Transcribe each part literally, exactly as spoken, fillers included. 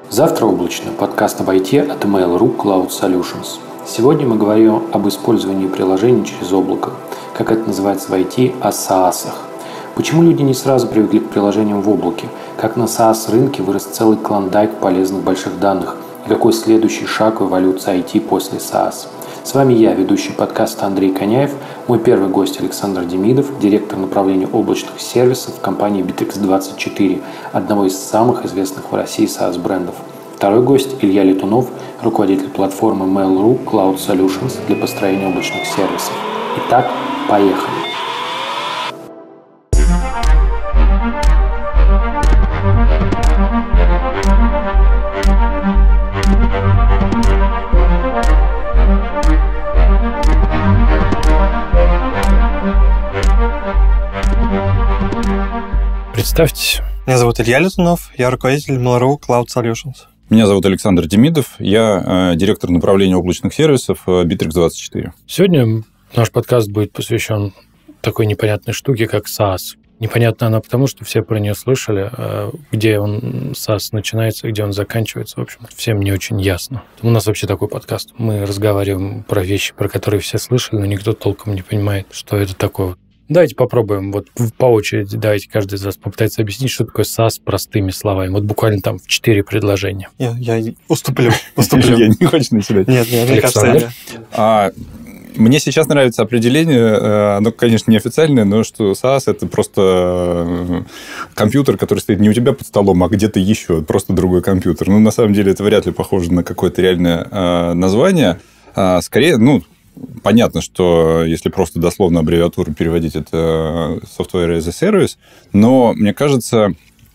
Завтра облачно. Подкаст об ай ти от Mail.ru Cloud Solutions. Сегодня мы говорим об использовании приложений через облако, как это называется в ай ти, о SaaS-ах. Почему люди не сразу привыкли к приложениям в облаке? Как на SaaS-рынке вырос целый клондайк полезных больших данных? И какой следующий шаг в эволюции ай ти после SaaS? С вами я, ведущий подкаста Андрей Коняев, мой первый гость Александр Демидов, директор направления облачных сервисов компании Битрикс двадцать четыре, одного из самых известных в России SaaS-брендов. Второй гость Илья Летунов, руководитель платформы Mail.ru Cloud Solutions для построения облачных сервисов. Итак, поехали! Представьтесь. Меня зовут Илья Летунов, я руководитель Mail.ru Cloud Solutions. Меня зовут Александр Демидов, я э, директор направления облачных сервисов э, Битрикс двадцать четыре. Сегодня наш подкаст будет посвящен такой непонятной штуке, как SaaS. Непонятна она потому, что все про нее слышали, а где он, SaaS, начинается, где он заканчивается. В общем, всем не очень ясно. У нас вообще такой подкаст. Мы разговариваем про вещи, про которые все слышали, но никто толком не понимает, что это такое. Давайте попробуем, вот по очереди, давайте каждый из вас попытается объяснить, что такое SaaS простыми словами. Вот буквально там в четыре предложения. Я, я уступлю, уступлю. Я не хочу начинать. Нет, нет, мне кажется, я... Мне сейчас нравится определение, оно, конечно, неофициальное, но что SaaS – это просто компьютер, который стоит не у тебя под столом, а где-то еще, просто другой компьютер. Ну, на самом деле, это вряд ли похоже на какое-то реальное название. Скорее, ну, понятно, что если просто дословно аббревиатуру переводить, это Software as a Service, но, мне кажется,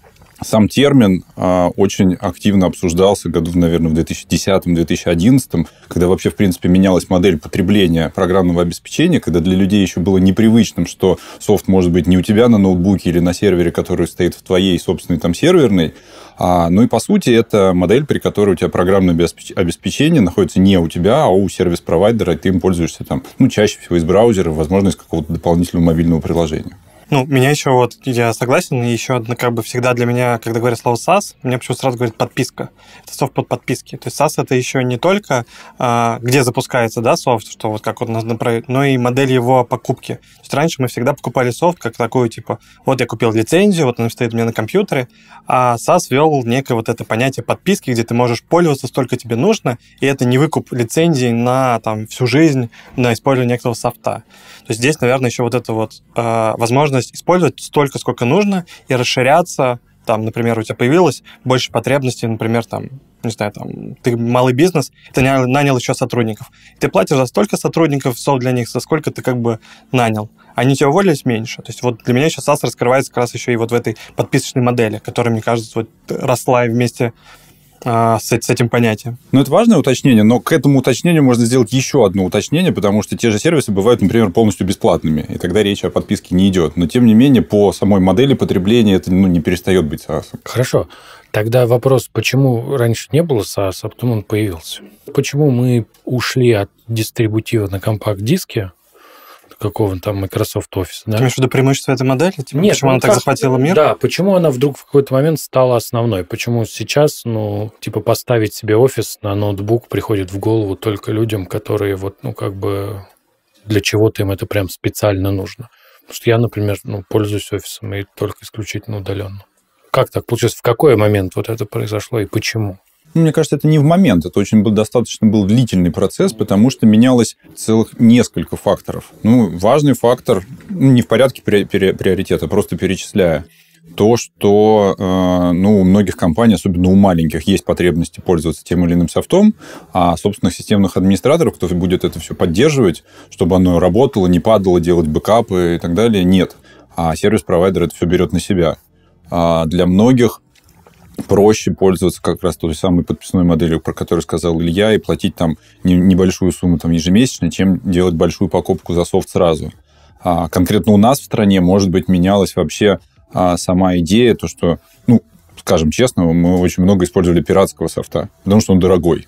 сам термин а, очень активно обсуждался году, наверное, в две тысячи десятом - две тысячи одиннадцатом, когда вообще, в принципе, менялась модель потребления программного обеспечения, когда для людей еще было непривычным, что софт может быть не у тебя на ноутбуке или на сервере, который стоит в твоей собственной там серверной. А, ну и, по сути, это модель, при которой у тебя программное обеспечение находится не у тебя, а у сервис-провайдера, и ты им пользуешься там, ну, чаще всего из браузера, возможно, из какого-то дополнительного мобильного приложения. Ну, меня еще вот, я согласен, и еще одно, как бы всегда для меня, когда говорят слово SaaS, мне почему-то сразу говорят подписка. Это софт под подписки. То есть SaaS это еще не только а, где запускается, да, софт, что вот как он направит, но и модель его покупки. То есть раньше мы всегда покупали софт как такую, типа, вот я купил лицензию, вот она стоит у меня на компьютере, а SaaS ввел некое вот это понятие подписки, где ты можешь пользоваться столько тебе нужно, и это не выкуп лицензии на там всю жизнь, на использование некоторого софта. То есть здесь, наверное, еще вот эта вот э, возможность использовать столько, сколько нужно, и расширяться. Там, например, у тебя появилось больше потребностей, например, там, не знаю, там, ты малый бизнес, ты нанял еще сотрудников. Ты платишь за столько сотрудников, софт для них, за сколько ты как бы нанял. Они тебя уволились меньше. То есть вот для меня сейчас SaaS раскрывается как раз еще и вот в этой подписочной модели, которая, мне кажется, вот росла вместе С, с этим понятием. Ну, это важное уточнение, но к этому уточнению можно сделать еще одно уточнение, потому что те же сервисы бывают, например, полностью бесплатными, и тогда речь о подписке не идет. Но, тем не менее, по самой модели потребления это ну, не перестает быть SaaS. Хорошо. Тогда вопрос, почему раньше не было SaaS, а потом он появился? Почему мы ушли от дистрибутива на компакт-диске, какого там Microsoft Office, да? Ты имеешь в виду преимущество этой модели? Типа, Нет, почему ну, она так как, захватила мир? Да, почему она вдруг в какой-то момент стала основной? Почему сейчас, ну, типа, поставить себе офис на ноутбук приходит в голову только людям, которые вот, ну, как бы для чего-то им это прям специально нужно? Потому что я, например, ну, пользуюсь офисом и только исключительно удаленно. Как так получилось? В какой момент вот это произошло и почему? Мне кажется, это не в момент, это очень был, достаточно был длительный процесс, потому что менялось целых несколько факторов. Ну, важный фактор, не в порядке приоритета, просто перечисляя, то, что э, ну, у многих компаний, особенно у маленьких, есть потребности пользоваться тем или иным софтом, а собственных системных администраторов, кто будет это все поддерживать, чтобы оно работало, не падало, делать бэкапы и так далее, нет. А сервис-провайдер это все берет на себя. А для многих проще пользоваться как раз той самой подписной моделью, про которую сказал Илья, и платить там небольшую сумму там, ежемесячно, чем делать большую покупку за софт сразу. А конкретно у нас в стране, может быть, менялась вообще а, сама идея, то, что, ну, скажем честно, мы очень много использовали пиратского софта, потому что он дорогой.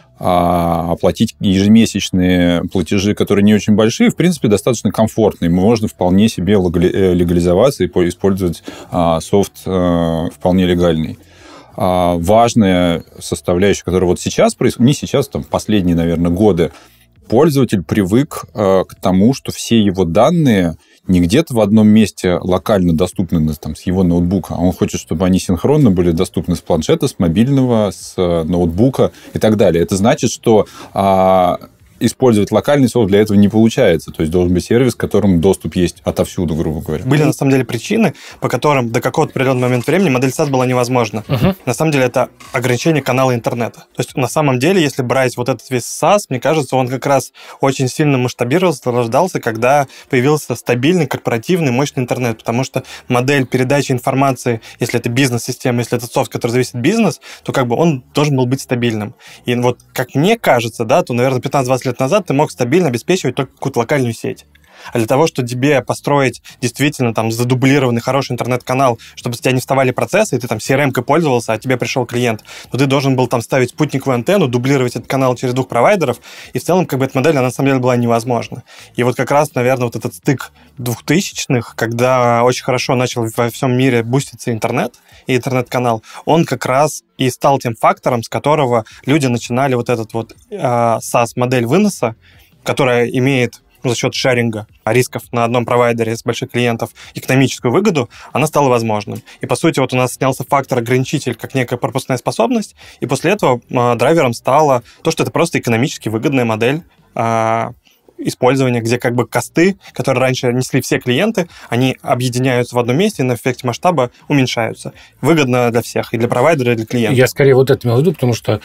А оплатить ежемесячные платежи, которые не очень большие, в принципе, достаточно комфортные. Можно вполне себе легализоваться и использовать софт вполне легальный. важная составляющая, которая вот сейчас происходит, не сейчас, там, последние, наверное, годы, пользователь привык к тому, что все его данные не где-то в одном месте локально доступны там, с его ноутбука, а он хочет, чтобы они синхронно были доступны с планшета, с мобильного, с ноутбука и так далее. Это значит, что а, использовать локальный софт для этого не получается. То есть должен быть сервис, к которому доступ есть отовсюду, грубо говоря. Были, на самом деле, причины, по которым до какого-то определенного момента времени модель SaaS была невозможна. Uh-huh. На самом деле, это ограничение канала интернета. То есть, на самом деле, если брать вот этот весь SaaS, мне кажется, он как раз очень сильно масштабировался, рождался, когда появился стабильный, корпоративный, мощный интернет. Потому что модель передачи информации, если это бизнес-система, если это софт, который зависит от бизнеса, то как бы он должен был быть стабильным. И вот, как мне кажется, да, то, наверное, пятнадцать-двадцать лет назад ты мог стабильно обеспечивать только какую-то локальную сеть. А для того, чтобы тебе построить действительно там задублированный хороший интернет-канал, чтобы с тебя не вставали процессы, и ты там си эр эм-кой пользовался, а тебе пришел клиент, то ты должен был там ставить спутниковую антенну, дублировать этот канал через двух провайдеров, и в целом как бы эта модель, она на самом деле была невозможна. И вот как раз, наверное, вот этот стык двухтысячных, когда очень хорошо начал во всем мире буститься интернет и интернет-канал, он как раз и стал тем фактором, с которого люди начинали вот этот вот э, SaaS-модель выноса, которая имеет за счет шеринга рисков на одном провайдере с больших клиентов экономическую выгоду, она стала возможным. И, по сути, вот у нас снялся фактор-ограничитель как некая пропускная способность, и после этого э, драйвером стало то, что это просто экономически выгодная модель э, использования, где как бы косты, которые раньше несли все клиенты, они объединяются в одном месте и на эффекте масштаба уменьшаются. Выгодно для всех, и для провайдера, и для клиента. Я скорее вот это имел в виду, потому что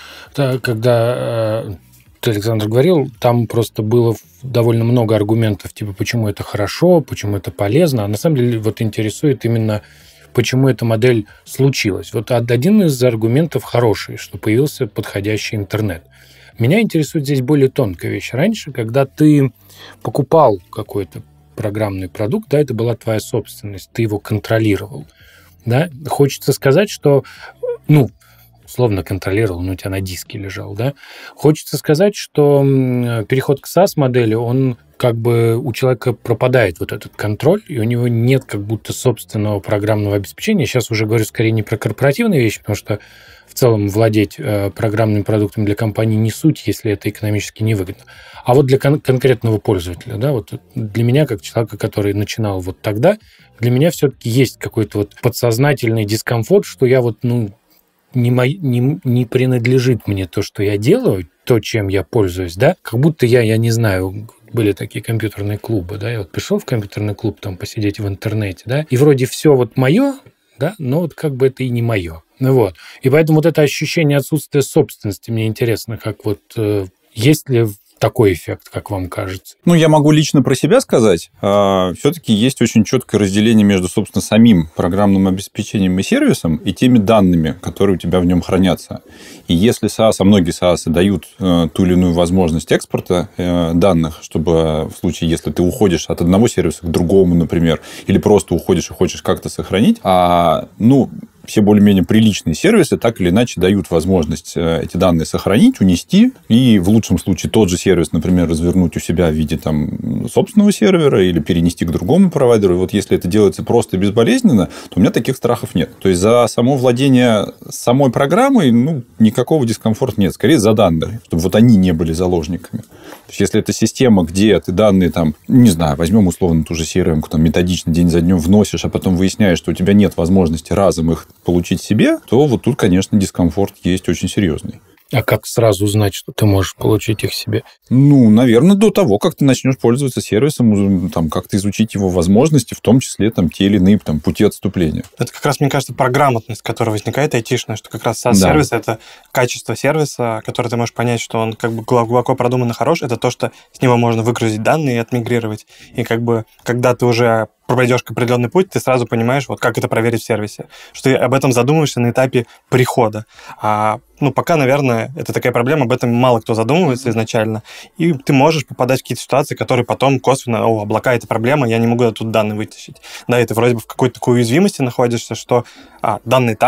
когда э, ты, Александр, говорил, там просто было довольно много аргументов, типа, почему это хорошо, почему это полезно, а на самом деле вот интересует именно, почему эта модель случилась. Вот один из аргументов хороший, что появился подходящий интернет. Меня интересует здесь более тонкая вещь. Раньше, когда ты покупал какой-то программный продукт, да, это была твоя собственность, ты его контролировал. Да? Хочется сказать, что, ну, условно контролировал, но у тебя на диске лежал, да? Хочется сказать, что переход к SaaS-модели, он как бы у человека пропадает вот этот контроль, и у него нет как будто собственного программного обеспечения. Сейчас уже говорю скорее не про корпоративные вещи, потому что в целом владеть э, программным продуктом для компании не суть, если это экономически невыгодно. А вот для кон- конкретного пользователя, да, вот для меня, как человека, который начинал вот тогда, для меня все-таки есть какой-то вот подсознательный дискомфорт, что я вот, ну, не, мо- не, не принадлежит мне то, что я делаю, то, чем я пользуюсь, да, как будто я, я не знаю, были такие компьютерные клубы, да, я вот пришел в компьютерный клуб там посидеть в интернете, да, и вроде все вот мое, да, но вот как бы это и не мое. Ну вот. И поэтому вот это ощущение отсутствия собственности мне интересно, как вот э, есть ли такой эффект, как вам кажется? Ну, я могу лично про себя сказать. А, все-таки есть очень четкое разделение между, собственно, самим программным обеспечением и сервисом и теми данными, которые у тебя в нем хранятся. И если SaaS, а многие SaaS дают э, ту или иную возможность экспорта э, данных, чтобы в случае, если ты уходишь от одного сервиса к другому, например, или просто уходишь и хочешь как-то сохранить, а, ну, все более-менее приличные сервисы так или иначе дают возможность эти данные сохранить, унести, и в лучшем случае тот же сервис, например, развернуть у себя в виде там, собственного сервера или перенести к другому провайдеру. И вот если это делается просто и безболезненно, то у меня таких страхов нет. То есть за само владение самой программой ну, никакого дискомфорта нет. Скорее за данные, чтобы вот они не были заложниками. То есть если это система, где ты данные там, не знаю, возьмем условно ту же си эр эм-ку, там методично день за днем вносишь, а потом выясняешь, что у тебя нет возможности разом их получить себе, то вот тут, конечно, дискомфорт есть очень серьезный. А как сразу узнать, что ты можешь получить их себе? Ну, наверное, до того, как ты начнешь пользоваться сервисом, там, как-то изучить его возможности, в том числе там, те или иные там, пути отступления. Это как раз, мне кажется, про грамотность, которая возникает айтишная, что как раз SaaS-сервис да. Это качество сервиса, которое ты можешь понять, что он как бы глубоко продуман и хорош, это то, что с него можно выгрузить данные и отмигрировать. И как бы, когда ты уже пройдешь определенный путь, ты сразу понимаешь, вот как это проверить в сервисе. Что ты об этом задумываешься на этапе прихода. А, ну, пока, наверное, это такая проблема, об этом мало кто задумывается изначально. И ты можешь попадать в какие-то ситуации, которые потом косвенно, о, облака — это проблема, я не могу оттуда данные вытащить. Да, и ты вроде бы в какой-то такой уязвимости находишься, что а, данные там,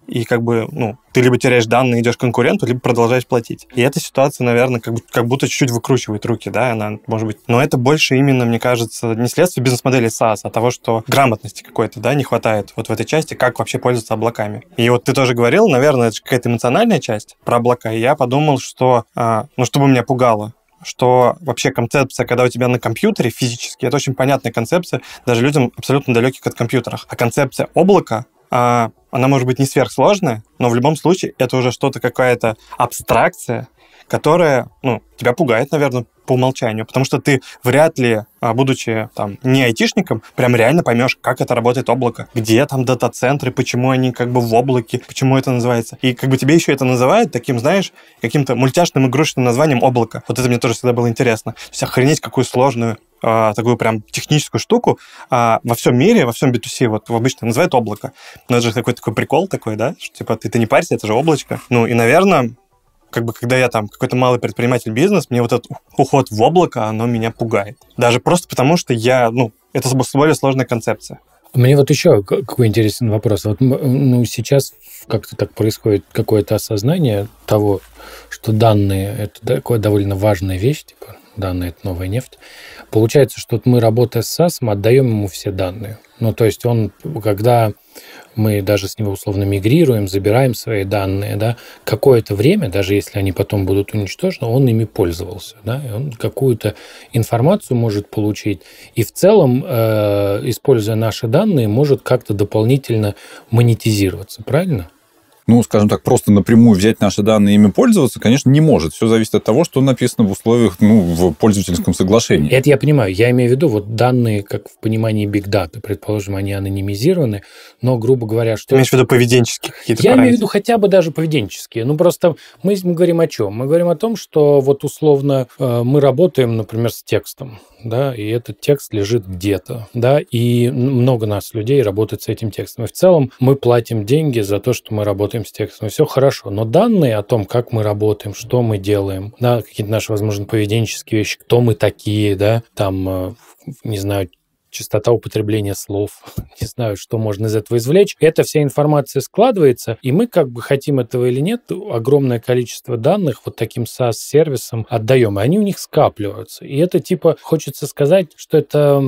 и как бы, ну, ты либо теряешь данные, идешь к конкуренту, либо продолжаешь платить. И эта ситуация, наверное, как, как будто чуть-чуть выкручивает руки, да, она, может быть... Но это больше именно, мне кажется, не следствие бизнес-модели SaaS, а того, что грамотности какой-то, да, не хватает вот в этой части, как вообще пользоваться облаками. И вот ты тоже говорил, наверное, это же какая-то эмоциональная часть про облака, и я подумал, что, а, ну, чтобы меня пугало, что вообще концепция, когда у тебя на компьютере физически, это очень понятная концепция даже людям абсолютно далеких от компьютеров. А концепция облака, а, она может быть не сверхсложная, но в любом случае это уже что-то, какая-то абстракция, которая, ну, тебя пугает, наверное, по умолчанию, потому что ты вряд ли, будучи там не айтишником, прям реально поймешь, как это работает облако, где там дата-центры, почему они как бы в облаке, почему это называется. И как бы тебе еще это называют таким, знаешь, каким-то мультяшным игрушечным названием облако. Вот это мне тоже всегда было интересно. То есть охренеть, какую сложную а, такую прям техническую штуку а, во всем мире, во всем би ту си вот обычно называют облако. Но это же какой-то такой прикол такой, да, что типа ты, ты не парься, это же облачко. Ну и, наверное, как бы, когда я там какой-то малый предприниматель бизнес, мне вот этот уход в облако, оно меня пугает. Даже просто потому, что я, ну, это более сложная концепция. Мне вот еще какой интересный вопрос. Вот, ну, сейчас как-то так происходит какое-то осознание того, что данные – это такая довольно важная вещь, типа данные – это новая нефть. Получается, что мы, работая с SaaS, мы отдаем ему все данные. Ну, то есть он, когда мы даже с него условно мигрируем, забираем свои данные, да, какое-то время, даже если они потом будут уничтожены, он ими пользовался, да, и он какую-то информацию может получить, и в целом, э, используя наши данные, может как-то дополнительно монетизироваться, правильно? Ну, скажем так, просто напрямую взять наши данные и ими пользоваться, конечно, не может. Все зависит от того, что написано в условиях, ну, в пользовательском соглашении. Это я понимаю. Я имею в виду вот данные, как в понимании Big Data. Предположим, они анонимизированы, но, грубо говоря, что... Ты имеешь в виду поведенческие какие-то Я параметры? имею в виду хотя бы даже поведенческие. Ну, просто мы, мы говорим о чем? Мы говорим о том, что вот условно мы работаем, например, с текстом, да, и этот текст лежит где-то, да, и много нас, людей, работает с этим текстом. И в целом мы платим деньги за то, что мы работаем с текстом. И все хорошо. Но данные о том, как мы работаем, что мы делаем, да, какие-то наши, возможно, поведенческие вещи, кто мы такие, да, там, не знаю, частота употребления слов, не знаю, что можно из этого извлечь. Эта вся информация складывается, и мы, как бы хотим этого или нет, огромное количество данных вот таким SaaS-сервисам отдаем, и они у них скапливаются. И это типа, хочется сказать, что это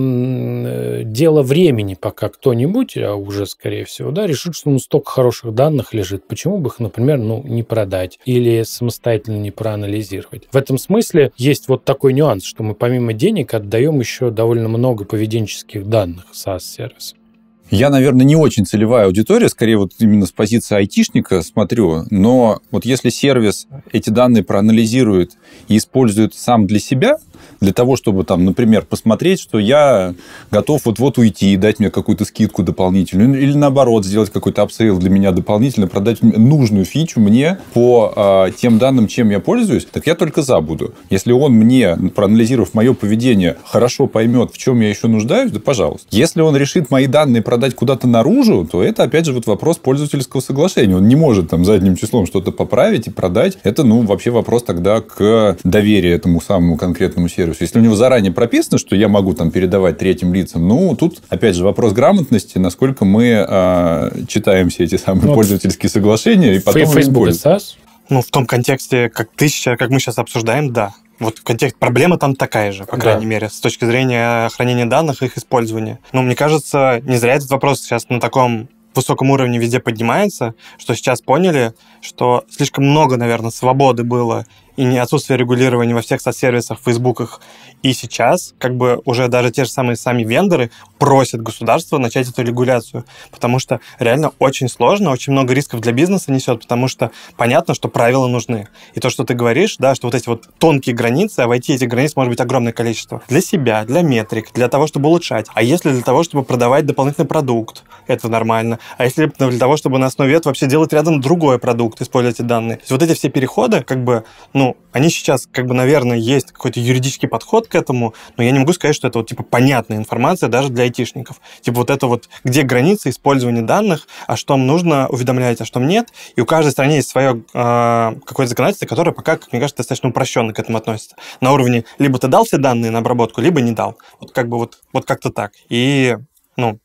м, дело времени, пока кто-нибудь, а уже, скорее всего, да, решит, что ну, столько хороших данных лежит. Почему бы их, например, ну, не продать или самостоятельно не проанализировать? В этом смысле есть вот такой нюанс, что мы помимо денег отдаем еще довольно много поведенческих данных SaaS-сервиса. Я, наверное, не очень целевая аудитория, скорее вот именно с позиции айтишника смотрю, но вот если сервис эти данные проанализирует и использует сам для себя, для того, чтобы, там, например, посмотреть, что я готов вот-вот уйти и дать мне какую-то скидку дополнительную, или наоборот, сделать какой-то апсейл для меня дополнительно, продать нужную фичу мне по а, тем данным, чем я пользуюсь, так я только за буду. Если он мне, проанализировав мое поведение, хорошо поймет, в чем я еще нуждаюсь, да пожалуйста. Если он решит мои данные продать куда-то наружу, то это, опять же, вот вопрос пользовательского соглашения. Он не может там задним числом что-то поправить и продать. Это, ну, вообще вопрос тогда к доверию этому самому конкретному сервису. Если у него заранее прописано, что я могу там передавать третьим лицам, ну, тут, опять же, вопрос грамотности, насколько мы а, читаем все эти самые ну, пользовательские соглашения и потом Facebook и SaaS? Ну, в том контексте, как ты сейчас, как мы сейчас обсуждаем, да. Вот контекст, проблема там такая же, по да. крайней мере, с точки зрения хранения данных и их использования. Но мне кажется, не зря этот вопрос сейчас на таком высоком уровне везде поднимается, что сейчас поняли, что слишком много, наверное, свободы было и не отсутствие регулирования во всех соцсервисах, фейсбуках. И сейчас как бы уже даже те же самые сами вендоры просят государство начать эту регуляцию, потому что реально очень сложно, очень много рисков для бизнеса несет, потому что понятно, что правила нужны. И то, что ты говоришь, да, что вот эти вот тонкие границы, а войти эти границы может быть огромное количество. Для себя, для метрик, для того, чтобы улучшать. А если для того, чтобы продавать дополнительный продукт, это нормально. А если для того, чтобы на основе этого вообще делать рядом другой продукт, использовать эти данные. То есть вот эти все переходы, как бы, ну, они сейчас, как бы, наверное, есть какой-то юридический подход к этому, но я не могу сказать, что это вот, типа, понятная информация даже для айтишников. Типа вот это вот, где границы использования данных, а что им нужно уведомлять, а что нет. И у каждой страны есть свое э, какое-то законодательство, которое пока, как мне кажется, достаточно упрощенно к этому относится. На уровне либо ты дал все данные на обработку, либо не дал. Вот как бы вот, вот как-то так. И, ну,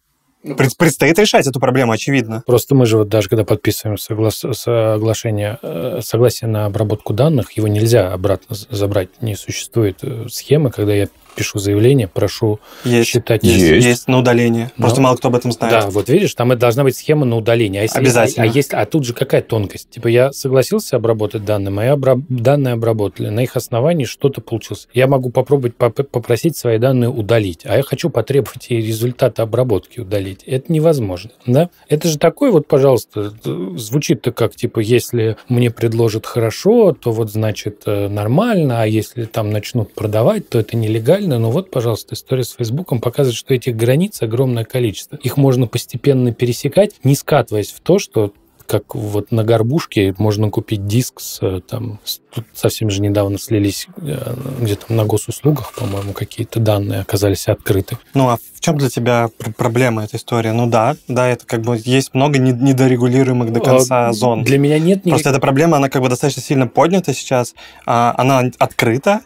Пред, предстоит решать эту проблему, очевидно. Просто мы же вот даже когда подписываем согла- соглашение, согласие на обработку данных, его нельзя обратно забрать. Не существует схемы, когда я пишу заявление, прошу есть, считать... Есть, есть. есть на удаление. Просто Но, мало кто об этом знает. Да, вот видишь, там должна быть схема на удаление. А если, Обязательно. А, а, есть, а тут же какая тонкость? Типа я согласился обработать данные, мои обра... данные обработали, на их основании что-то получилось. Я могу попробовать поп- попросить свои данные удалить, а я хочу потребовать и результаты обработки удалить. Это невозможно, да? Это же такой вот, пожалуйста, звучит-то как, типа, если мне предложат хорошо, то вот, значит, нормально, а если там начнут продавать, то это нелегально. Ну вот, пожалуйста, история с Фейсбуком показывает, что этих границ огромное количество. Их можно постепенно пересекать, не скатываясь в то, что как вот на горбушке можно купить диск с, там, с, тут совсем же недавно слились где-то на госуслугах, по-моему, какие-то данные оказались открыты. Ну, а в чем для тебя проблема этой истории? Ну да, да, это как бы есть много недорегулируемых до конца а, зон. Для меня нет... Просто эта проблема, она как бы достаточно сильно поднята сейчас, она открыта,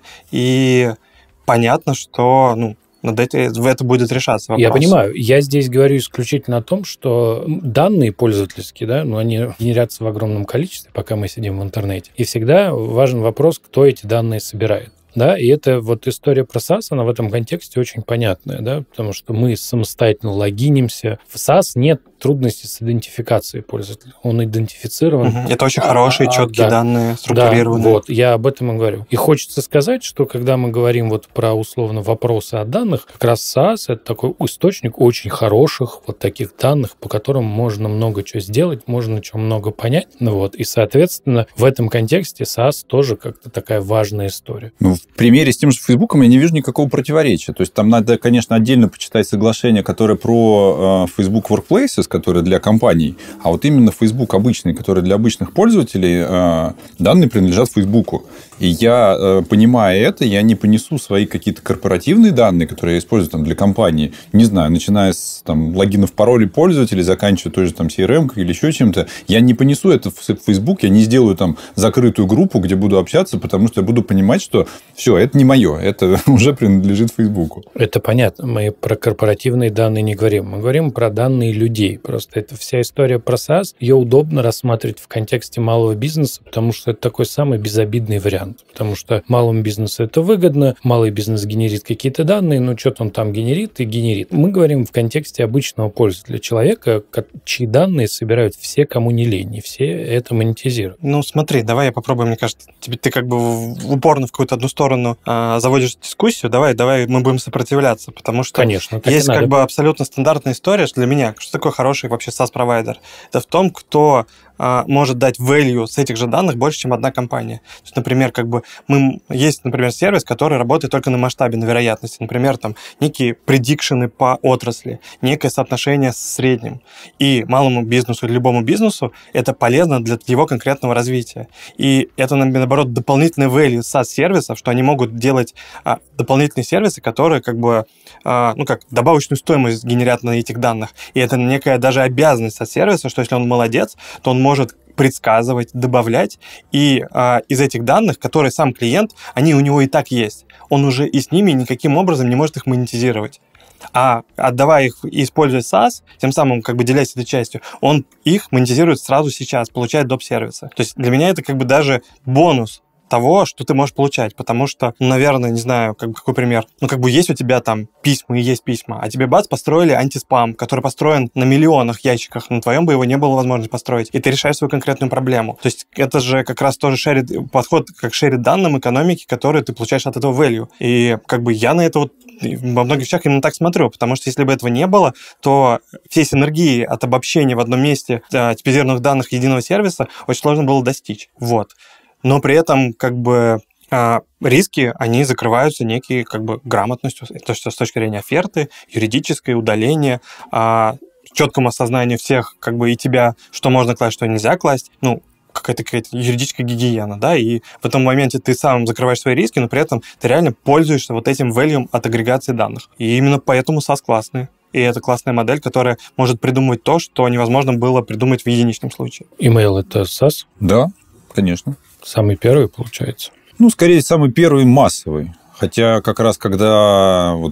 и понятно, что, ну, над этим, в это будет решаться вопрос. Я понимаю. Я здесь говорю исключительно о том, что данные пользовательские, да, ну, они генерятся в огромном количестве, пока мы сидим в интернете. И всегда важен вопрос, кто эти данные собирает. Да, и это вот история про SaaS, она в этом контексте очень понятная, да, потому что мы самостоятельно логинимся. В SaaS нет трудностей с идентификацией пользователя. Он идентифицирован. Угу. Это очень хорошие, а, четкие да. данные, структурированные. Да, вот, я об этом и говорю. И хочется сказать, что когда мы говорим вот про условно вопросы о данных, как раз SaaS — это такой источник очень хороших вот таких данных, по которым можно много чего сделать, можно чего много понять. Ну, вот, и, соответственно, в этом контексте SaaS тоже как-то такая важная история. Ну, в примере с тем же Фейсбуком я не вижу никакого противоречия. То есть там надо, конечно, отдельно почитать соглашение, которое про э, Facebook Workplaces, которые для компаний, а вот именно Facebook обычный, который для обычных пользователей, э, данные принадлежат Фейсбуку. И я, э, понимая это, я не понесу свои какие-то корпоративные данные, которые я использую там, для компании, не знаю, начиная с там, логинов, паролей пользователей, заканчивая той же там си эр эм или еще чем-то, я не понесу это в Facebook, я не сделаю там закрытую группу, где буду общаться, потому что я буду понимать, что все, это не мое, это уже принадлежит Фейсбуку. Это понятно. Мы про корпоративные данные не говорим. Мы говорим про данные людей. Просто это вся история про SaaS. Ее удобно рассматривать в контексте малого бизнеса, потому что это такой самый безобидный вариант. Потому что малому бизнесу это выгодно, малый бизнес генерит какие-то данные, ну что-то он там генерит и генерит. Мы говорим в контексте обычного пользователя, человека, чьи данные собирают все, кому не лень, и все это монетизируют. Ну смотри, давай я попробую, мне кажется, тебе ты как бы упорно в какую-то одну сторону а, заводишь дискуссию, давай, давай мы будем сопротивляться, потому что Конечно, есть как бы абсолютно стандартная история, что для меня, что такое хороший вообще SaaS-провайдер? Это в том, кто а, может дать value с этих же данных больше, чем одна компания. То есть, например, как бы мы, есть, например, сервис, который работает только на масштабе, на вероятности. Например, там некие предикшены по отрасли, некое соотношение с средним. И малому бизнесу или любому бизнесу это полезно для его конкретного развития. И это, наоборот, дополнительный value SaaS-сервисов, что они могут делать а, дополнительные сервисы, которые как бы, а, ну как, добавочную стоимость генерят на этих данных. И это некая даже обязанность от сервиса, что если он молодец, то он может предсказывать, добавлять, и а, из этих данных, которые сам клиент, они у него и так есть. Он уже и с ними никаким образом не может их монетизировать. А отдавая их и используя SaaS, тем самым как бы делясь этой частью, он их монетизирует сразу сейчас, получает доп-сервисы. То есть для меня это как бы даже бонус того, что ты можешь получать, потому что, ну, наверное, не знаю, как, какой пример, ну, как бы есть у тебя там письма и есть письма, а тебе, бац, построили антиспам, который построен на миллионах ящиках, на твоем бы его не было возможности построить, и ты решаешь свою конкретную проблему. То есть это же как раз тоже шерит, подход как шерит данным экономики, которые ты получаешь от этого value. И как бы я на это вот во многих вещах именно так смотрю, потому что если бы этого не было, то все синергии от обобщения в одном месте э, типизированных данных единого сервиса очень сложно было достичь. Вот. Но при этом как бы э, риски, они закрываются некой как бы грамотностью, то есть с точки зрения оферты, юридическое удаление, э, четкому осознанию всех как бы и тебя, что можно класть, что нельзя класть, ну, какая-то, какая-то юридическая гигиена, да, и в этом моменте ты сам закрываешь свои риски, но при этом ты реально пользуешься вот этим value от агрегации данных. И именно поэтому SaaS классный. И это классная модель, которая может придумывать то, что невозможно было придумать в единичном случае. Email — это SaaS? Да, конечно. Самый первый, получается? Ну, скорее, самый первый массовый. Хотя как раз когда вот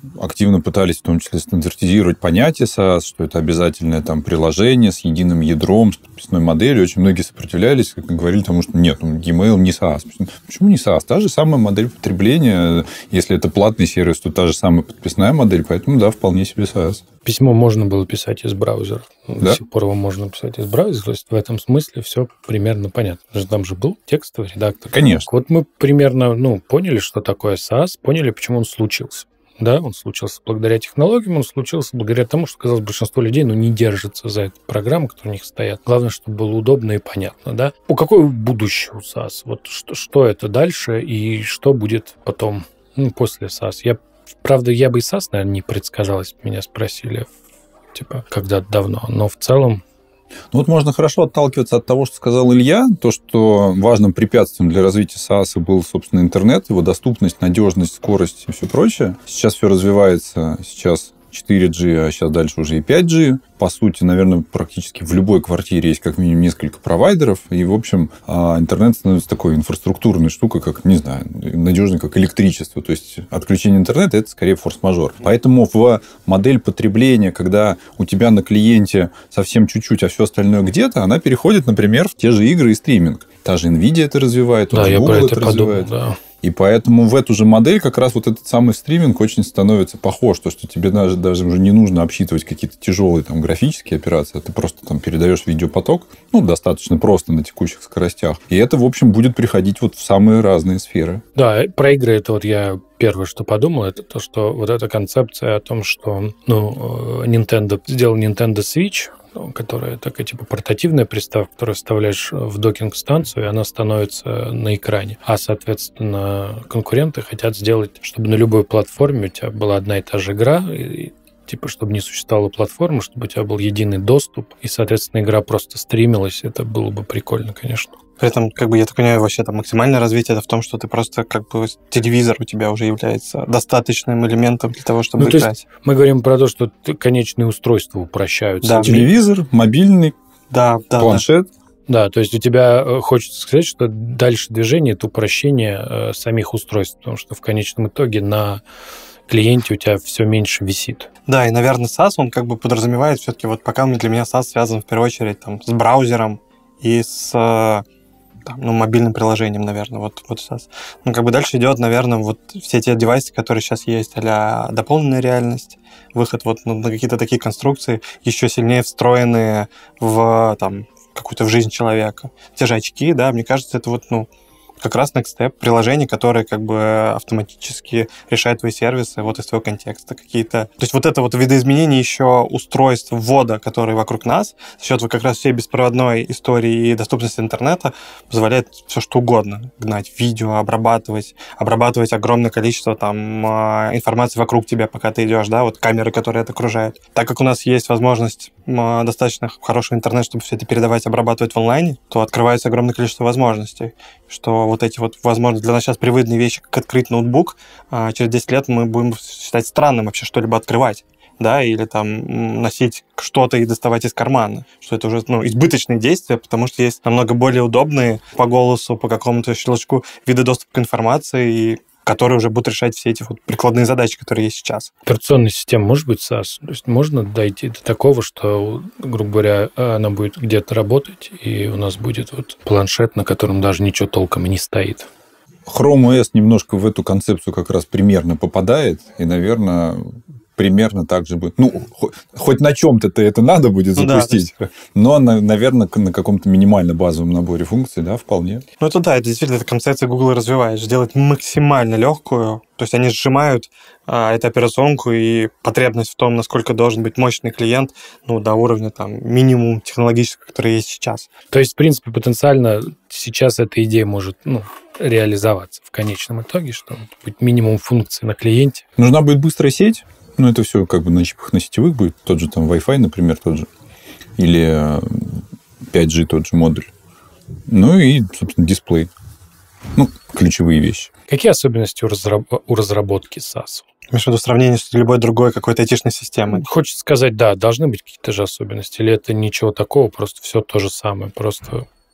активно пытались в том числе стандартизировать понятие SaaS, что это обязательное там приложение с единым ядром, с подписной моделью. Очень многие сопротивлялись, как говорили, потому что нет, ну, e-mail не SaaS. Почему не SaaS? Та же самая модель потребления. Если это платный сервис, то та же самая подписная модель. Поэтому, да, вполне себе SaaS. Письмо можно было писать из браузера. Да? До сих пор его можно писать из браузера. То есть в этом смысле все примерно понятно. Там же был текстовый редактор. Конечно. Вот мы примерно ну, поняли, что такое SaaS, поняли, почему он случился. Да, он случился благодаря технологиям, он случился благодаря тому, что, казалось, большинство людей ну, не держится за эту программу, которые у них стоят. Главное, чтобы было удобно и понятно. Да? У какое будущее у SaaS? Вот что, что это дальше и что будет потом, ну, после SaaS? Я Правда, я бы и SaaS, наверное, не предсказал, если бы меня спросили, типа, когда-то давно. Но в целом... Ну, вот можно хорошо отталкиваться от того, что сказал Илья, то, что важным препятствием для развития SaaS был, собственно, интернет, его доступность, надежность, скорость и все прочее. Сейчас все развивается, сейчас четыре джи, а сейчас дальше уже и пять джи. По сути, наверное, практически в любой квартире есть как минимум несколько провайдеров. И, в общем, интернет становится такой инфраструктурной штукой, как, не знаю, надежной, как электричество. То есть отключение интернета – это скорее форс-мажор. Поэтому в модель потребления, когда у тебя на клиенте совсем чуть-чуть, а все остальное где-то, она переходит, например, в те же игры и стриминг. Та же NVIDIA это развивает, да, я Google про это это развивает. Подумал, да. И поэтому в эту же модель как раз вот этот самый стриминг очень становится похож, то, что тебе даже, даже уже не нужно обсчитывать какие-то тяжелые там, графические операции, а ты просто там передаешь видеопоток, ну, достаточно просто на текущих скоростях. И это, в общем, будет приходить вот в самые разные сферы. Да, про игры это вот я первое, что подумал, это то, что вот эта концепция о том, что ну, Nintendo сделал Nintendo Switch, которая такая типа портативная приставка, которую вставляешь в докинг-станцию, и она становится на экране. А, соответственно, конкуренты хотят сделать, чтобы на любой платформе у тебя была одна и та же игра, и, типа, чтобы не существовала платформа, чтобы у тебя был единый доступ, и, соответственно, игра просто стримилась. Это было бы прикольно, конечно. При этом, как бы, я так понимаю, вообще там максимальное развитие это в том, что ты просто, как бы, телевизор у тебя уже является достаточным элементом для того, чтобы ну, то играть. Есть мы говорим про то, что конечные устройства упрощаются. Да. Телевизор, мобильный, да, да, планшет. Да. Да, то есть у тебя, хочется сказать, что дальше движение – это упрощение э, самих устройств, потому что в конечном итоге на клиенте у тебя все меньше висит. Да, и, наверное, SaaS, он как бы подразумевает все-таки, вот пока для меня SaaS связан в первую очередь там, с браузером и с там, ну, мобильным приложением, наверное, вот, вот сейчас. Ну, как бы дальше идет, наверное, вот все те девайсы, которые сейчас есть, а-ля дополненная реальность, выход вот на какие-то такие конструкции, еще сильнее встроенные в, там, какую-то в жизнь человека. Те же очки, да, мне кажется, это вот, ну, как раз next step, приложение, которое как бы автоматически решает твои сервисы вот из твоего контекста какие-то. То есть вот это вот видоизменение еще устройств ввода, которые вокруг нас, за счет вот как раз всей беспроводной истории и доступности интернета позволяет все что угодно гнать, видео, обрабатывать, обрабатывать огромное количество там информации вокруг тебя, пока ты идешь, да, вот камеры, которые это окружают. Так как у нас есть возможность достаточно хорошего интернета, чтобы все это передавать, обрабатывать в онлайне, то открывается огромное количество возможностей, что вот эти вот, возможно, для нас сейчас привычные вещи, как открыть ноутбук, а через десять лет мы будем считать странным вообще что-либо открывать, да, или там носить что-то и доставать из кармана, что это уже, ну, избыточные действия, потому что есть намного более удобные по голосу, по какому-то щелчку виды доступа к информации, которые уже будут решать все эти вот прикладные задачи, которые есть сейчас. Операционная система может быть SaaS? То есть можно дойти до такого, что, грубо говоря, она будет где-то работать, и у нас будет вот планшет, на котором даже ничего толком и не стоит. Chrome о эс немножко в эту концепцию как раз примерно попадает, и, наверное, примерно так же будет. Ну, хоть на чем-то это надо будет запустить, ну, да, но, наверное, на каком-то минимально базовом наборе функций, да, вполне. Ну, это да, это действительно эта концепция Google развивает, сделать максимально легкую. То есть они сжимают а, эту операционку и потребность в том, насколько должен быть мощный клиент, ну, до уровня там минимум технологического, который есть сейчас. То есть, в принципе, потенциально сейчас эта идея может, ну, реализоваться в конечном итоге, что будет минимум функций на клиенте. Нужна будет быстрая сеть. Ну, это все как бы на чипах, на сетевых будет. Тот же там Wi-Fi, например, тот же. Или пять джи тот же модуль. Ну и, собственно, дисплей. Ну, ключевые вещи. Какие особенности у, разраб... у разработки SaaS? Имеешь в виду сравнение с любой другой какой-то айтишной системой? Хочется сказать, да, должны быть какие-то же особенности. Или это ничего такого, просто все то же самое, просто...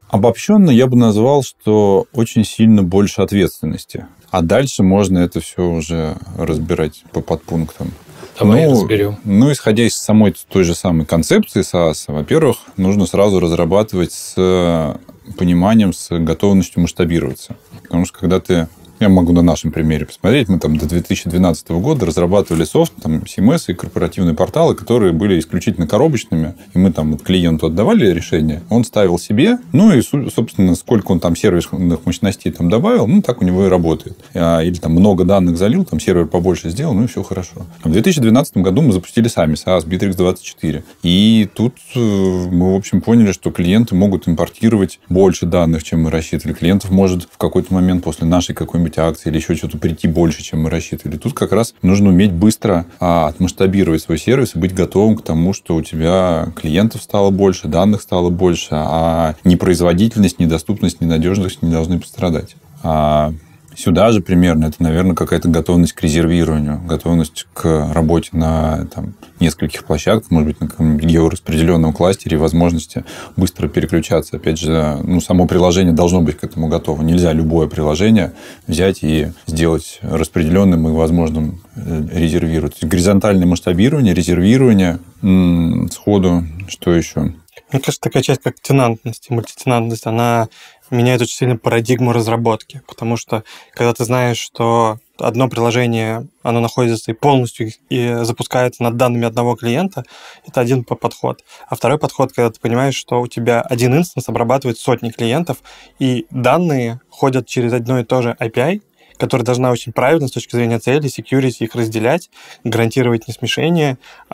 Обобщенно я бы назвал, что очень сильно больше ответственности. А дальше можно это все уже разбирать по подпунктам. Давай ну, разберем. Ну, исходя из самой той же самой концепции SaaS, во-первых, нужно сразу разрабатывать с пониманием, с готовностью масштабироваться. Потому что когда ты... Я могу на нашем примере посмотреть. Мы там до две тысячи двенадцатого года разрабатывали софт, там, си эм эс и корпоративные порталы, которые были исключительно коробочными. И мы там вот клиенту отдавали решение, он ставил себе, ну и, собственно, сколько он там серверных мощностей там добавил, ну, так у него и работает. Или там много данных залил, там сервер побольше сделал, ну и все хорошо. В две тысячи двенадцатом году мы запустили сами SaaS Bittrex двадцать четыре. И тут мы, в общем, поняли, что клиенты могут импортировать больше данных, чем мы рассчитывали. Клиентов может в какой-то момент после нашей какой-нибудь акции или еще что-то прийти больше, чем мы рассчитывали. Тут как раз нужно уметь быстро а, отмасштабировать свой сервис и быть готовым к тому, что у тебя клиентов стало больше, данных стало больше, а ни производительность, ни доступность, ни надежность не должны пострадать. А сюда же примерно это, наверное, какая-то готовность к резервированию, готовность к работе на там, нескольких площадках, может быть, на каком-нибудь геораспределенном кластере, возможности быстро переключаться. Опять же, ну, само приложение должно быть к этому готово. Нельзя любое приложение взять и сделать распределенным и возможным резервировать. Горизонтальное масштабирование, резервирование м- сходу. Что еще? Мне кажется, такая часть, как тенантность и мультитенантность, она меняет очень сильно парадигму разработки, потому что когда ты знаешь, что одно приложение, оно находится и полностью и запускается над данными одного клиента, это один подход. А второй подход, когда ты понимаешь, что у тебя один инстанс обрабатывает сотни клиентов, и данные ходят через одно и то же эй пи ай, которая должна очень правильно с точки зрения цели, security их разделять, гарантировать несмешение.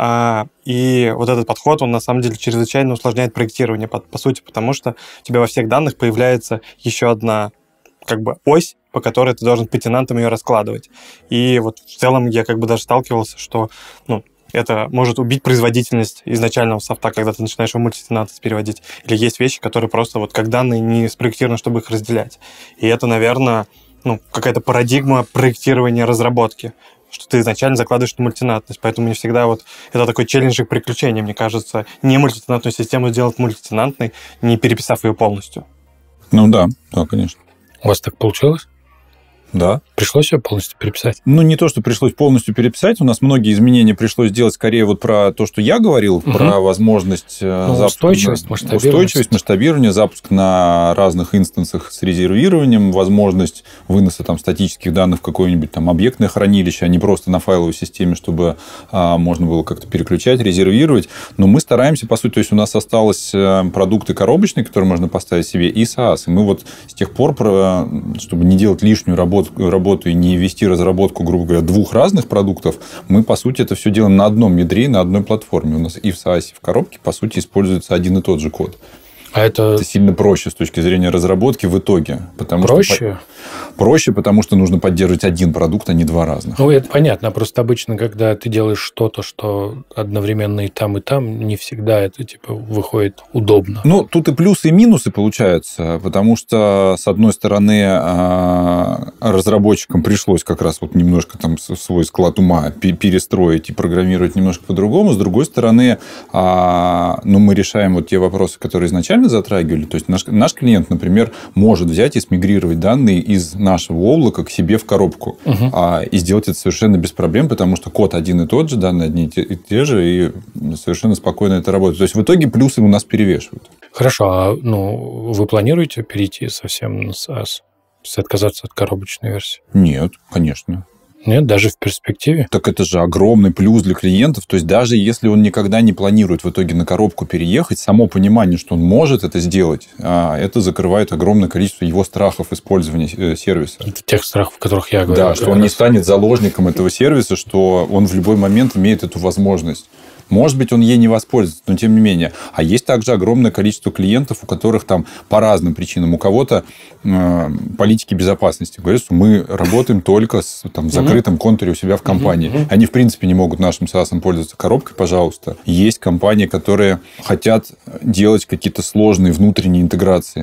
И вот этот подход, он на самом деле чрезвычайно усложняет проектирование, по, по сути, потому что у тебя во всех данных появляется еще одна как бы ось, по которой ты должен по тенантам ее раскладывать. И вот в целом я как бы даже сталкивался, что ну, это может убить производительность изначального софта, когда ты начинаешь его мультитенантность переводить. Или есть вещи, которые просто вот как данные не спроектированы, чтобы их разделять. И это, наверное, ну, какая-то парадигма проектирования разработки, что ты изначально закладываешь на мультитенантность. Поэтому не всегда вот это такой челлендж и приключение, мне кажется, не мультитенантную систему сделать мультитенантной, не переписав ее полностью. Ну да, да, конечно. У вас так получилось? Да. Пришлось ее полностью переписать? Ну, не то, что пришлось полностью переписать. У нас многие изменения пришлось сделать скорее вот про то, что я говорил, угу. про возможность ну, запуска, устойчивость, масштабирование. Устойчивость, масштабирование, запуск на разных инстансах с резервированием, возможность выноса там статических данных в какое-нибудь там объектное хранилище, а не просто на файловой системе, чтобы а, можно было как-то переключать, резервировать. Но мы стараемся, по сути, то есть у нас осталось продукты коробочные, которые можно поставить себе, и SaaS. И мы вот с тех пор, чтобы не делать лишнюю работу, работу и не вести разработку, грубо говоря, двух разных продуктов, мы, по сути, это все делаем на одном ядре, на одной платформе. У нас и в SaaS, и в коробке, по сути, используется один и тот же код. А это... это сильно проще с точки зрения разработки в итоге. Потому проще? Что... Проще, потому что нужно поддерживать один продукт, а не два разных. Ну, это понятно. Просто обычно, когда ты делаешь что-то, что одновременно и там, и там, не всегда это типа выходит удобно. Ну, тут и плюсы, и минусы получаются, потому что, с одной стороны, разработчикам пришлось как раз вот немножко там свой склад ума перестроить и программировать немножко по-другому. С другой стороны, ну, мы решаем вот те вопросы, которые изначально затрагивали. То есть наш, наш клиент, например, может взять и смигрировать данные из нашего облака к себе в коробку. Угу. А, и сделать это совершенно без проблем, потому что код один и тот же, данные одни и те, и те же, и совершенно спокойно это работает. То есть в итоге плюсы у нас перевешивают. Хорошо, а ну, вы планируете перейти совсем на SaaS? То есть отказаться от коробочной версии? Нет, конечно. Нет, даже в перспективе? Так это же огромный плюс для клиентов. То есть даже если он никогда не планирует в итоге на коробку переехать, само понимание, что он может это сделать, это закрывает огромное количество его страхов использования сервиса. Тех страхов, о которых я говорю. Да, что он не станет заложником этого сервиса, что он в любой момент имеет эту возможность. Может быть, он ей не воспользуется, но тем не менее. А есть также огромное количество клиентов, у которых там по разным причинам. У кого-то э, политики безопасности. Говорят, что мы работаем только с, там, в закрытом контуре у себя в компании. Mm-hmm. Они, в принципе, не могут нашим SaaS пользоваться коробкой, пожалуйста. Есть компании, которые хотят делать какие-то сложные внутренние интеграции с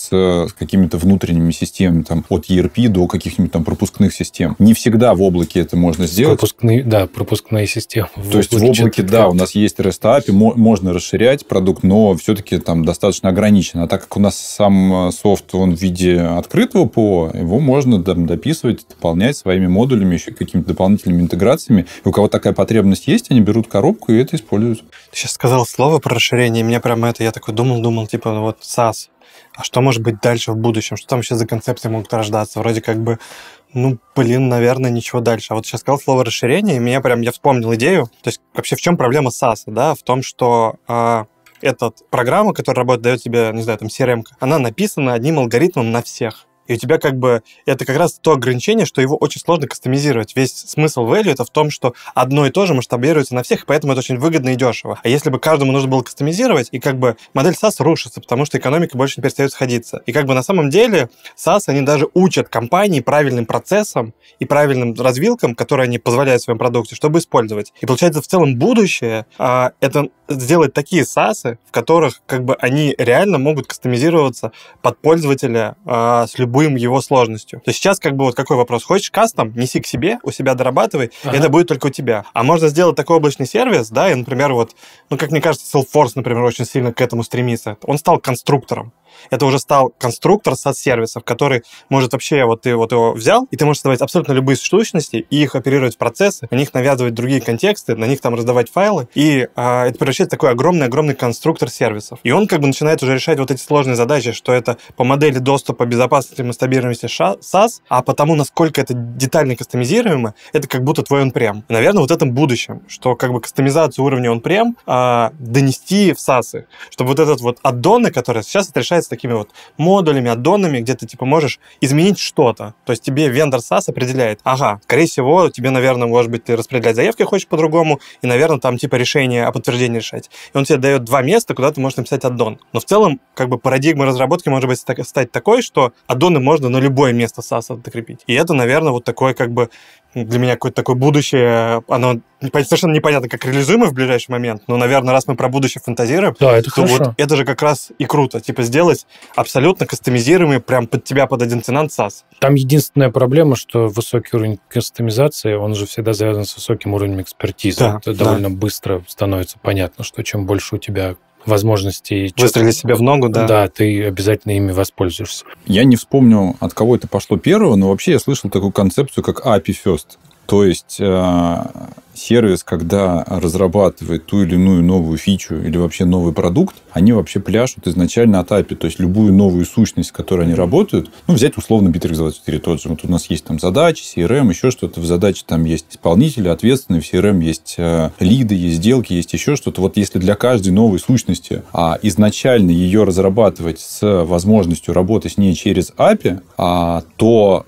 с какими-то внутренними системами, там, от и эр пи до каких-нибудь там пропускных систем. Не всегда в облаке это можно сделать. Пропускные, да, пропускные системы. То есть в облаке, да, у нас есть REST эй пи ай, можно расширять продукт, но все-таки там достаточно ограничено. А так как у нас сам софт, он в виде открытого ПО, его можно там дописывать, дополнять своими модулями, еще какими-то дополнительными интеграциями. И у кого такая потребность есть, они берут коробку и это используют. Ты сейчас сказал слово про расширение, и мне прямо это, я такой думал-думал, типа, вот SaaS. А что может быть дальше в будущем? Что там еще за концепции могут рождаться? Вроде как бы, ну, блин, наверное, ничего дальше. А вот сейчас сказал слово расширение, и меня прям, я вспомнил идею. То есть вообще в чем проблема SaaS, да? В том, что э, эта программа, которая работает, дает тебе, не знаю, там, си ар эм, она написана одним алгоритмом на всех. И у тебя как бы это как раз то ограничение, что его очень сложно кастомизировать. Весь смысл value это в том, что одно и то же масштабируется на всех, и поэтому это очень выгодно и дешево. А если бы каждому нужно было кастомизировать, и как бы модель SaaS рушится, потому что экономика больше не перестает сходиться. И как бы на самом деле SaaS, они даже учат компании правильным процессам и правильным развилкам, которые они позволяют в своем продукте, чтобы использовать. И получается, в целом будущее а, это сделать такие SaaS, в которых как бы они реально могут кастомизироваться под пользователя а, с любым его сложностью. То есть сейчас как бы вот какой вопрос? Хочешь кастом, неси к себе, у себя дорабатывай, ага. и это будет только у тебя. А можно сделать такой облачный сервис, да, и, например, вот, ну, как мне кажется, Salesforce, например, очень сильно к этому стремится. Он стал конструктором. Это уже стал конструктор SaaS-сервисов, который может вообще, вот ты вот его взял, и ты можешь создавать абсолютно любые сущности и их оперировать в процессы, на них навязывать другие контексты, на них там раздавать файлы, и а, это превращается в такой огромный-огромный конструктор сервисов. И он как бы начинает уже решать вот эти сложные задачи, что это по модели доступа, безопасности, масштабируемости SaaS, а потому, насколько это детально кастомизируемо, это как будто твой on-prem. И, наверное, вот в этом будущем, что как бы кастомизацию уровня on-prem а, донести в SaaS, чтобы вот этот вот аддоны, которые сейчас это решается такими вот модулями, аддонами, где ты типа можешь изменить что-то. То есть тебе вендор SaaS определяет, ага, скорее всего, тебе, наверное, может быть, ты распределять заявки хочешь по-другому, и, наверное, там типа решение о подтверждении решать. И он тебе дает два места, куда ты можешь написать аддон. Но в целом, как бы парадигма разработки может быть стать такой, что аддоны можно на любое место SaaS докрепить. И это, наверное, вот такое как бы для меня какое-то такое будущее, оно совершенно непонятно, как реализуемо в ближайший момент, но, наверное, раз мы про будущее фантазируем, да, это то хорошо. Вот это же как раз и круто. Типа сделать абсолютно кастомизируемый прям под тебя, под один тенант SaaS. Там единственная проблема, что высокий уровень кастомизации, он же всегда завязан с высоким уровнем экспертизы. Да, это да. довольно быстро становится понятно, что чем больше у тебя возможностей... Выстрелить себе в ногу, да. Да, ты обязательно ими воспользуешься. Я не вспомню, от кого это пошло первого, но вообще я слышал такую концепцию, как эй пи ай First. То есть э, сервис, когда разрабатывает ту или иную новую фичу или вообще новый продукт, они вообще пляшут изначально от эй пи ай. То есть любую новую сущность, с которой они работают, ну, взять условно Bittrex двадцать четыре тот же. Вот у нас есть там задачи, си ар эм, еще что-то. В задаче там есть исполнители, ответственные, в си ар эм есть э, лиды, есть сделки, есть еще что-то. Вот если для каждой новой сущности а, изначально ее разрабатывать с возможностью работы с ней через эй пи ай, а, то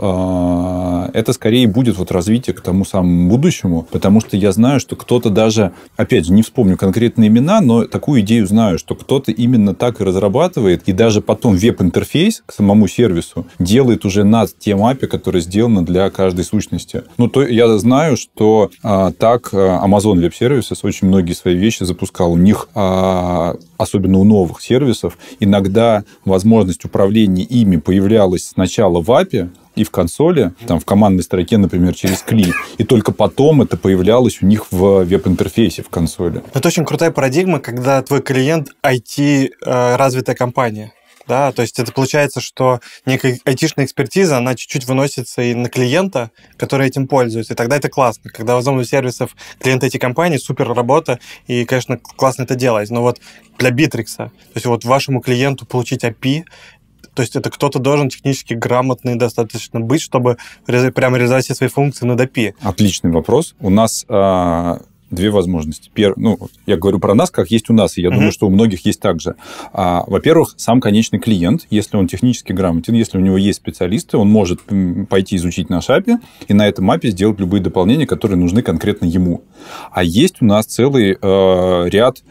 а, это скорее будет вот развитие к тому самому будущему, потому что я знаю, что кто-то даже, опять же, не вспомню конкретные имена, но такую идею знаю, что кто-то именно так и разрабатывает, и даже потом веб-интерфейс к самому сервису делает уже над тем эй пи ай, которое сделано для каждой сущности. Ну, то я знаю, что а, так Amazon Web Services очень многие свои вещи запускал. У них, а, особенно у новых сервисов, иногда возможность управления ими появлялась сначала в эй пи ай, и в консоли, там, в командной строке, например, через кли. И только потом это появлялось у них в веб-интерфейсе в консоли. Это очень крутая парадигма, когда твой клиент ай ти-развитая компания. Да, то есть это получается, что некая айтишная экспертиза, она чуть-чуть выносится и на клиента, который этим пользуется. И тогда это классно. Когда в основном сервисов клиента эти компании, супер работа, и, конечно, классно это делать. Но вот для Bittrex, то есть вот вашему клиенту получить эй пи ай, то есть это кто-то должен технически грамотный достаточно быть, чтобы прямо реализовать все свои функции над эй пи ай. Отличный вопрос. У нас а, две возможности. Первое, ну, я говорю про нас, как есть у нас, и я uh-huh. думаю, что у многих есть так же. А, во-первых, сам конечный клиент, если он технически грамотен, если у него есть специалисты, он может пойти изучить наш эй пи ай и на этом эй пи ай сделать любые дополнения, которые нужны конкретно ему. А есть у нас целый э, ряд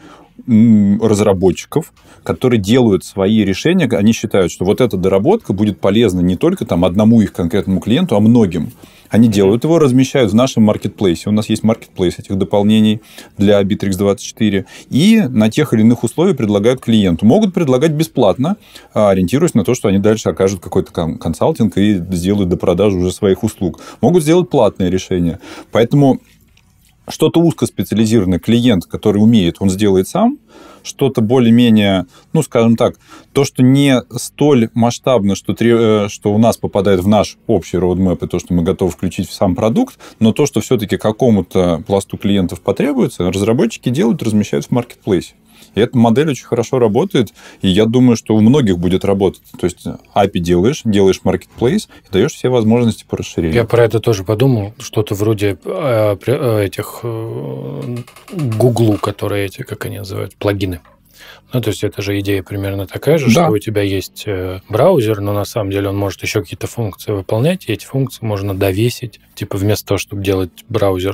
разработчиков, которые делают свои решения, они считают, что вот эта доработка будет полезна не только там одному их конкретному клиенту, а многим. Они делают его, размещают в нашем маркетплейсе. У нас есть маркетплейс этих дополнений для Bittrex двадцать четыре. И на тех или иных условиях предлагают клиенту. Могут предлагать бесплатно, ориентируясь на то, что они дальше окажут какой-то консалтинг и сделают допродажу уже своих услуг. Могут сделать платное решение. Поэтому что-то узкоспециализированный клиент, который умеет, он сделает сам. Что-то более-менее, ну, скажем так, то, что не столь масштабно, что, что у нас попадает в наш общий roadmap, и то, что мы готовы включить в сам продукт, но то, что все-таки какому-то пласту клиентов потребуется, разработчики делают, размещают в маркетплейсе. И эта модель очень хорошо работает, и я думаю, что у многих будет работать. То есть эй пи ай делаешь, делаешь маркетплейс и даешь все возможности по расширению. Я про это тоже подумал, что-то вроде э, этих э, Гуглу, которые эти, как они называют, плагины. Ну, то есть это же идея примерно такая же, да. Что у тебя есть браузер, но на самом деле он может еще какие-то функции выполнять, и эти функции можно довесить. Типа вместо того, чтобы делать браузер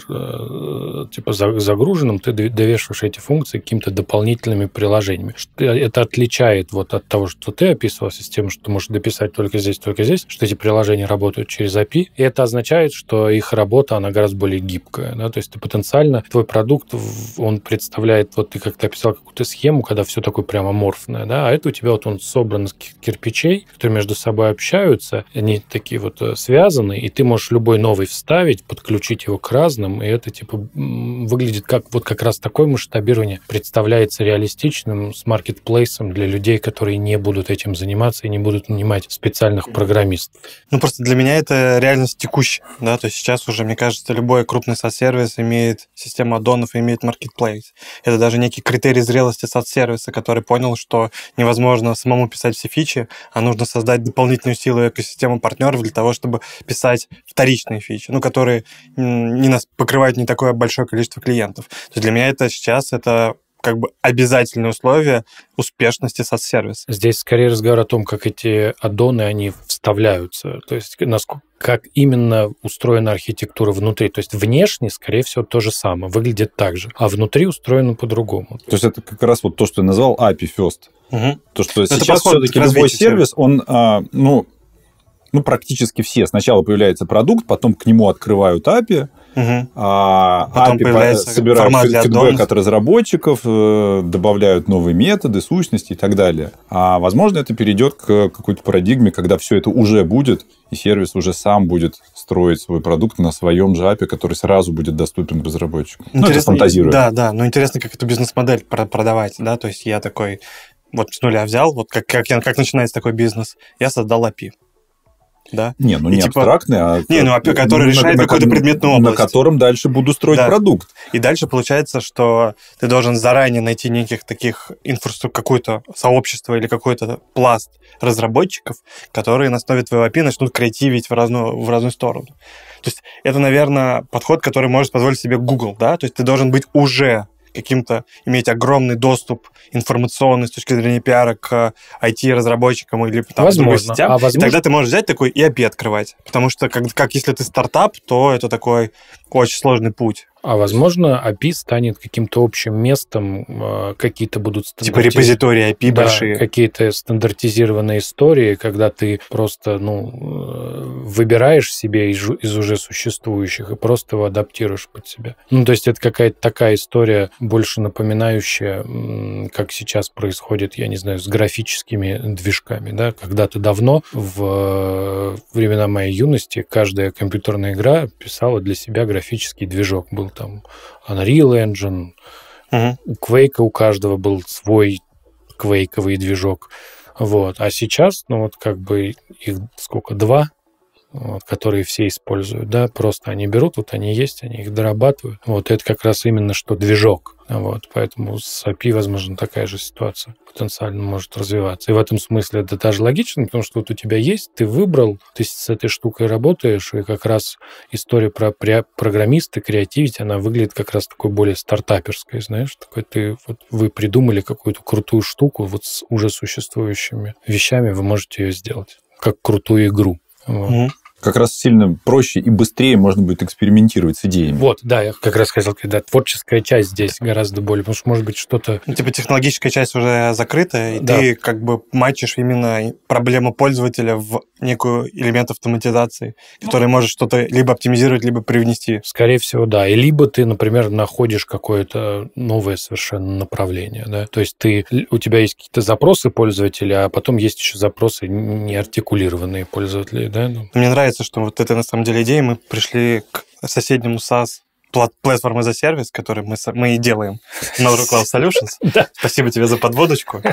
типа загруженным, ты довешиваешь эти функции какими-то дополнительными приложениями. Это отличает вот от того, что ты описывал, систему, что ты можешь дописать только здесь, только здесь, что эти приложения работают через эй пи ай, и это означает, что их работа, она гораздо более гибкая. Да? То есть ты потенциально, твой продукт, он представляет, вот ты как-то описал какую-то схему, когда все такое прям аморфное, да, а это у тебя вот он собран из кирпичей, которые между собой общаются, они такие вот связаны, и ты можешь любой новый вставить, подключить его к разным, и это типа выглядит как вот как раз такое масштабирование представляется реалистичным с маркетплейсом для людей, которые не будут этим заниматься и не будут нанимать специальных программистов. Ну, просто для меня это реальность текущая, да, то есть сейчас уже, мне кажется, любой крупный SaaS-сервис имеет систему аддонов и имеет маркетплейс. Это даже некий критерий зрелости SaaS-сервиса, который понял, что невозможно самому писать все фичи, а нужно создать дополнительную силу экосистему партнеров для того, чтобы писать вторичные фичи, ну, которые не нас покрывают не такое большое количество клиентов. То есть для меня это сейчас это как бы обязательное условие успешности SaaS-сервиса. Здесь скорее разговор о том, как эти аддоны, они вставляются, то есть насколько как именно устроена архитектура внутри. То есть внешне, скорее всего, то же самое, выглядит так же, а внутри устроено по-другому. То есть это как раз вот то, что я назвал эй пи ай First. Угу. То, что это сейчас все-таки любой сервис, он, а, ну, ну, практически все. Сначала появляется продукт, потом к нему открывают эй пи ай, угу. а эй пи ай собирают фидбэк от разработчиков, добавляют новые методы, сущности и так далее. А, возможно, это перейдет к какой-то парадигме, когда все это уже будет, и сервис уже сам будет строить свой продукт на своем же эй пи ай, который сразу будет доступен разработчику. Ну, это фантазирую. Да, да, но интересно, как эту бизнес-модель продавать, да, то есть я такой, вот с нуля взял, вот как, как, как начинается такой бизнес, я создал эй пи ай. Да? Не, ну и не типа... абстрактный, а... Не, ну, который на, решает на, какую-то на, предметную область. На котором дальше буду строить да. продукт. И дальше получается, что ты должен заранее найти неких таких инфраструктур, какое-то сообщество или какой-то пласт разработчиков, которые на основе твоего эй пи ай начнут креативить в разную, в разную сторону. То есть это, наверное, подход, который может позволить себе Google, да? То есть ты должен быть уже каким-то, иметь огромный доступ информационный с точки зрения пиара к ай ти-разработчикам или там, другим сетям, а возможно... и тогда ты можешь взять такой и эй пи ай открывать. Потому что, как, как если ты стартап, то это такой очень сложный путь. А возможно, эй пи ай станет каким-то общим местом, какие-то будут... Типа репозитории эй пи ай да, большие. Какие-то стандартизированные истории, когда ты просто ну, выбираешь себе из, из уже существующих и просто его адаптируешь под себя. Ну, то есть это какая-то такая история, больше напоминающая, как сейчас происходит, я не знаю, с графическими движками. Да? Когда-то давно, в времена моей юности, каждая компьютерная игра писала для себя графический движок. Был там Unreal Engine, uh-huh. у Quake у каждого был свой квейковый движок. Вот. А сейчас, ну вот как бы их сколько, два, вот, которые все используют, да, просто они берут, вот они есть, они их дорабатывают. Вот это как раз именно что движок. Вот, поэтому с эй пи ай, возможно, такая же ситуация потенциально может развиваться. И в этом смысле это даже логично, потому что вот у тебя есть, ты выбрал, ты с этой штукой работаешь, и как раз история про программиста, креативити, она выглядит как раз такой более стартаперской, знаешь, такой ты, вот вы придумали какую-то крутую штуку, вот с уже существующими вещами вы можете ее сделать, как крутую игру. Вот. Mm-hmm. Как раз сильно проще и быстрее можно будет экспериментировать с идеями. Вот, да, я как раз хотел сказать, да, творческая часть здесь гораздо более, потому что, может быть, что-то... Ну, типа технологическая часть уже закрыта, и да. ты как бы мачишь именно проблему пользователя в некую элемент автоматизации, который может что-то либо оптимизировать, либо привнести. Скорее всего, да. И либо ты, например, находишь какое-то новое совершенно направление, да, то есть ты, у тебя есть какие-то запросы пользователя, а потом есть еще запросы неартикулированные пользователей, да. Мне нравится, что вот это на самом деле идея, мы пришли к соседнему SaaS Platform as a Service, который мы, мы и делаем на Mail.ru Cloud Solutions. Спасибо тебе за подводочку.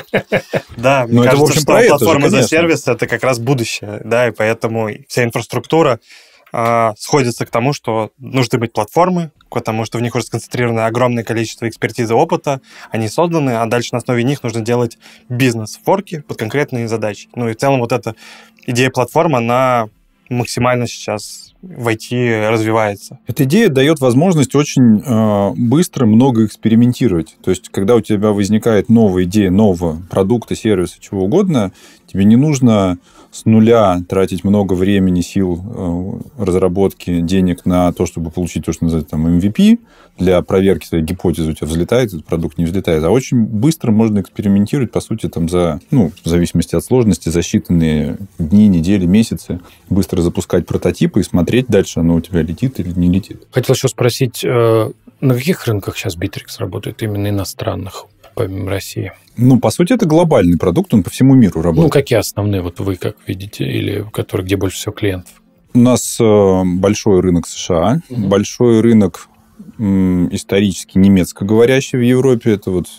Да, мне кажется, что Platform as a Service — это как раз будущее, да, и поэтому вся инфраструктура сходится к тому, что нужны быть платформы, потому что в них уже сконцентрировано огромное количество экспертизы, опыта, они созданы, а дальше на основе них нужно делать бизнес-форки под конкретные задачи. Ну и в целом вот эта идея платформы, она максимально сейчас в ай ти развивается. Эта идея дает возможность очень э, быстро много экспериментировать. То есть, когда у тебя возникает новая идея, нового продукта, сервиса, чего угодно, тебе не нужно с нуля тратить много времени, сил, э, разработки, денег на то, чтобы получить то, что называется там эм ви пи, для проверки своей гипотезы, у тебя взлетает этот продукт, не взлетает. А очень быстро можно экспериментировать, по сути, там за, ну, в зависимости от сложности, за считанные дни, недели, месяцы, быстро запускать прототипы и смотреть дальше, оно у тебя летит или не летит. Хотел еще спросить, на каких рынках сейчас Bittrex работает, именно иностранных, помимо России? Ну, по сути, это глобальный продукт, он по всему миру работает. Ну, какие основные, вот вы как видите, или которые, где больше всего клиентов? У нас большой рынок США, угу. большой рынок исторически немецкоговорящий в Европе, это вот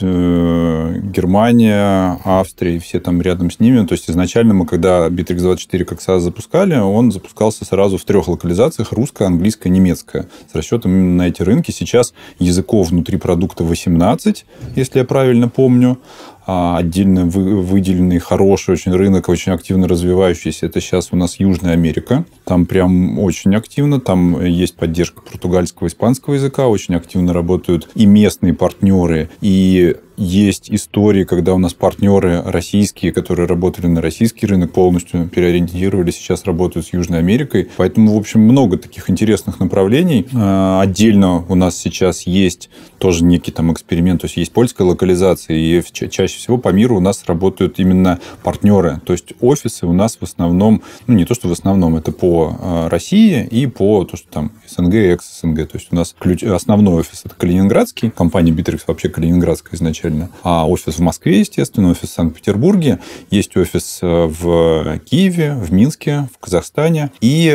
э, Германия, Австрия, и все там рядом с ними. То есть изначально мы, когда Bittrex двадцать четыре как SaaS запускали, он запускался сразу в трех локализациях: русская, английская, немецкая, с расчетом именно на эти рынки. Сейчас языков внутри продукта восемнадцать, если я правильно помню. Отдельно выделенный хороший очень рынок, очень активно развивающийся, это сейчас у нас Южная Америка. Там прям очень активно, там есть поддержка португальского, испанского языка, очень активно работают и местные партнеры, и есть истории, когда у нас партнеры российские, которые работали на российский рынок, полностью переориентировали, сейчас работают с Южной Америкой. Поэтому, в общем, много таких интересных направлений. Отдельно у нас сейчас есть тоже некий там эксперимент, то есть есть польская локализация, и чаще всего по миру у нас работают именно партнеры. То есть офисы у нас в основном, ну не то, что в основном, это по России и по то, что там СНГ и экс-СНГ. То есть у нас ключ... основной офис это калининградский, компания Bittrex вообще калининградская изначально. А офис в Москве, естественно, офис в Санкт-Петербурге, есть офис в Киеве, в Минске, в Казахстане. И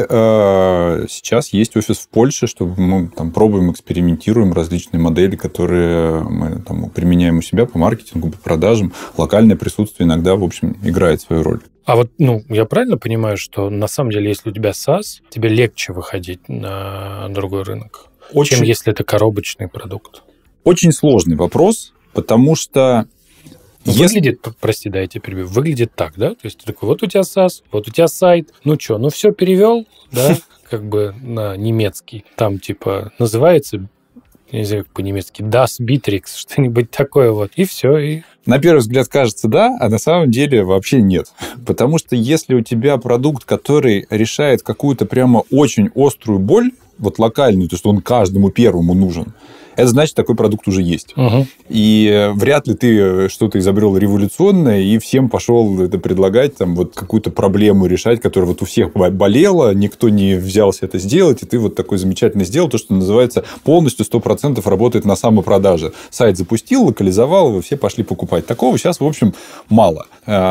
э, сейчас есть офис в Польше, что мы там пробуем, экспериментируем различные модели, которые мы там применяем у себя по маркетингу, по продажам. Локальное присутствие иногда, в общем, играет свою роль. А вот, ну, я правильно понимаю, что на самом деле, если у тебя SaaS, тебе легче выходить на другой рынок, очень... чем если это коробочный продукт? Очень сложный вопрос. Потому что... Выглядит, если... прости, да, я тебя перебью, выглядит так, да? То есть ты такой, вот у тебя SaaS, вот у тебя сайт, ну что, ну все перевел, да, как бы на немецкий. Там типа называется, я не знаю, как по-немецки, Das Bittrex, что-нибудь такое вот, и все, и... На первый взгляд кажется да, а на самом деле вообще нет. Потому что если у тебя продукт, который решает какую-то прямо очень острую боль, вот локальную, то, что он каждому первому нужен, это значит, такой продукт уже есть. Угу. И вряд ли ты что-то изобрел революционное и всем пошел это предлагать, там, вот какую-то проблему решать, которая вот у всех болела, никто не взялся это сделать, и ты вот такой замечательно сделал, то, что называется, полностью сто процентов работает на самопродаже. Сайт запустил, локализовал его, все пошли покупать. Такого сейчас, в общем, мало.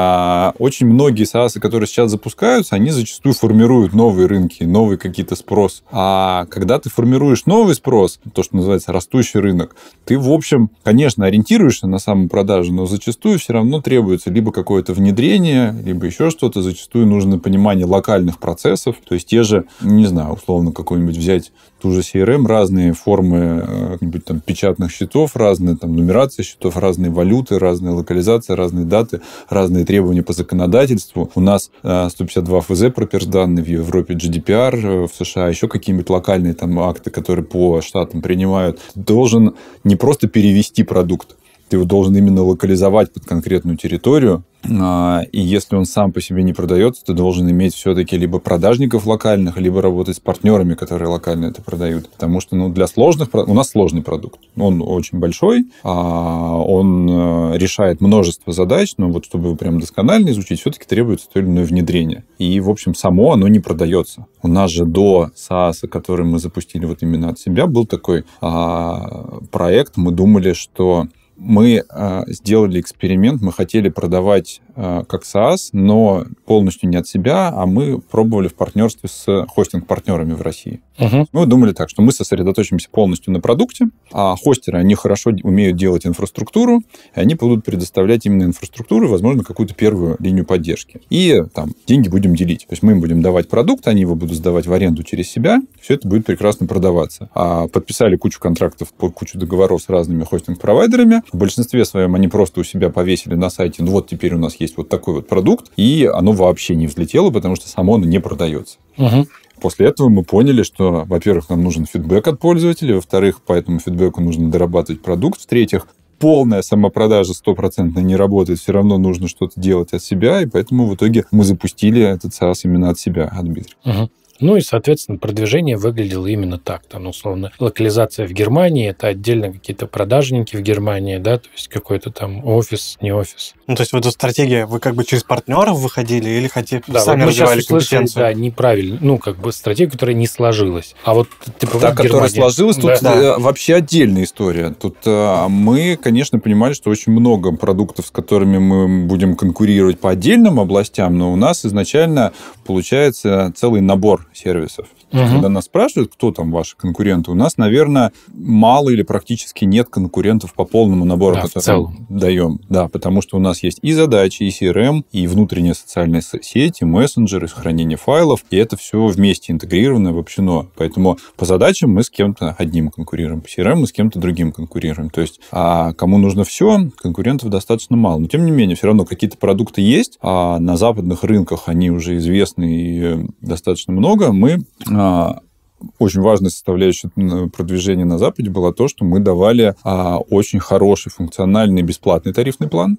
Очень многие SaaS, которые сейчас запускаются, они зачастую формируют новые рынки, новый какие-то спрос. А когда ты формируешь новый спрос, то, что называется растущий рынок, ты, в общем, конечно, ориентируешься на самопродажу, но зачастую все равно требуется либо какое-то внедрение, либо еще что-то. Зачастую нужно понимание локальных процессов. То есть те же, не знаю, условно какой-нибудь взять ту же си эр эм, разные формы каких-нибудь там печатных счетов, разные там нумерации счетов, разные валюты, разные локализации, разные даты, разные требования по законодательству. У нас сто пятьдесят два эф зэ проперсданные, в Европе джи ди пи ар, в США еще какие-нибудь локальные там акты, которые по штатам принимают. Должен не просто перевести продукт, Ты его должен именно локализовать под конкретную территорию. И если он сам по себе не продается, ты должен иметь все-таки либо продажников локальных, либо работать с партнерами, которые локально это продают. Потому что ну, для сложных... У нас сложный продукт. Он очень большой, он решает множество задач, но вот чтобы его прям досконально изучить, все-таки требуется то или иное внедрение. И, в общем, само оно не продается. У нас же до SaaS, который мы запустили вот именно от себя, был такой проект. Мы думали, что мы э, сделали эксперимент, мы хотели продавать э, как SaaS, но полностью не от себя, а мы пробовали в партнерстве с хостинг-партнерами в России. Uh-huh. Мы думали так, что мы сосредоточимся полностью на продукте, а хостеры, они хорошо умеют делать инфраструктуру, и они будут предоставлять именно инфраструктуру, возможно, какую-то первую линию поддержки. И там деньги будем делить. То есть мы им будем давать продукт, они его будут сдавать в аренду через себя, все это будет прекрасно продаваться. А подписали кучу контрактов, кучу договоров с разными хостинг-провайдерами. В большинстве своем они просто у себя повесили на сайте, ну вот теперь у нас есть вот такой вот продукт, и оно вообще не взлетело, потому что само оно не продается. Uh-huh. После этого мы поняли, что, во-первых, нам нужен фидбэк от пользователей, во-вторых, по этому фидбэку нужно дорабатывать продукт, в-третьих, полная самопродажа стопроцентно не работает, все равно нужно что-то делать от себя, и поэтому в итоге мы запустили этот SaaS именно от себя, от Bittrex. Uh-huh. Ну и, соответственно, продвижение выглядело именно так. Там, условно, локализация в Германии, это отдельно какие-то продажники в Германии, да, то есть какой-то там офис, не офис. Ну, то есть, вот эта стратегия, вы как бы через партнеров выходили или хотели, да, сами вот развивали компетенцию? компетенцию? Да, неправильно. Ну, как бы стратегия, которая не сложилась. А вот ты Та, которая сложилась, тут да. вообще отдельная история. Тут а, мы, конечно, понимали, что очень много продуктов, с которыми мы будем конкурировать по отдельным областям, но у нас изначально получается целый набор сервисов. Угу. Когда нас спрашивают, кто там ваши конкуренты, у нас, наверное, мало или практически нет конкурентов по полному набору, да, который мы даем. Да, потому что у нас есть и задачи, и си эр эм, и внутренняя социальная сеть, и мессенджеры, и хранение файлов, и это все вместе интегрировано, обобщено. Поэтому по задачам мы с кем-то одним конкурируем, по си эр эм мы с кем-то другим конкурируем. То есть, а кому нужно все, конкурентов достаточно мало. Но, тем не менее, все равно какие-то продукты есть, а на западных рынках они уже известны и достаточно много. Мы... Очень важной составляющей продвижения на Западе было то, что мы давали а, очень хороший функциональный бесплатный тарифный план,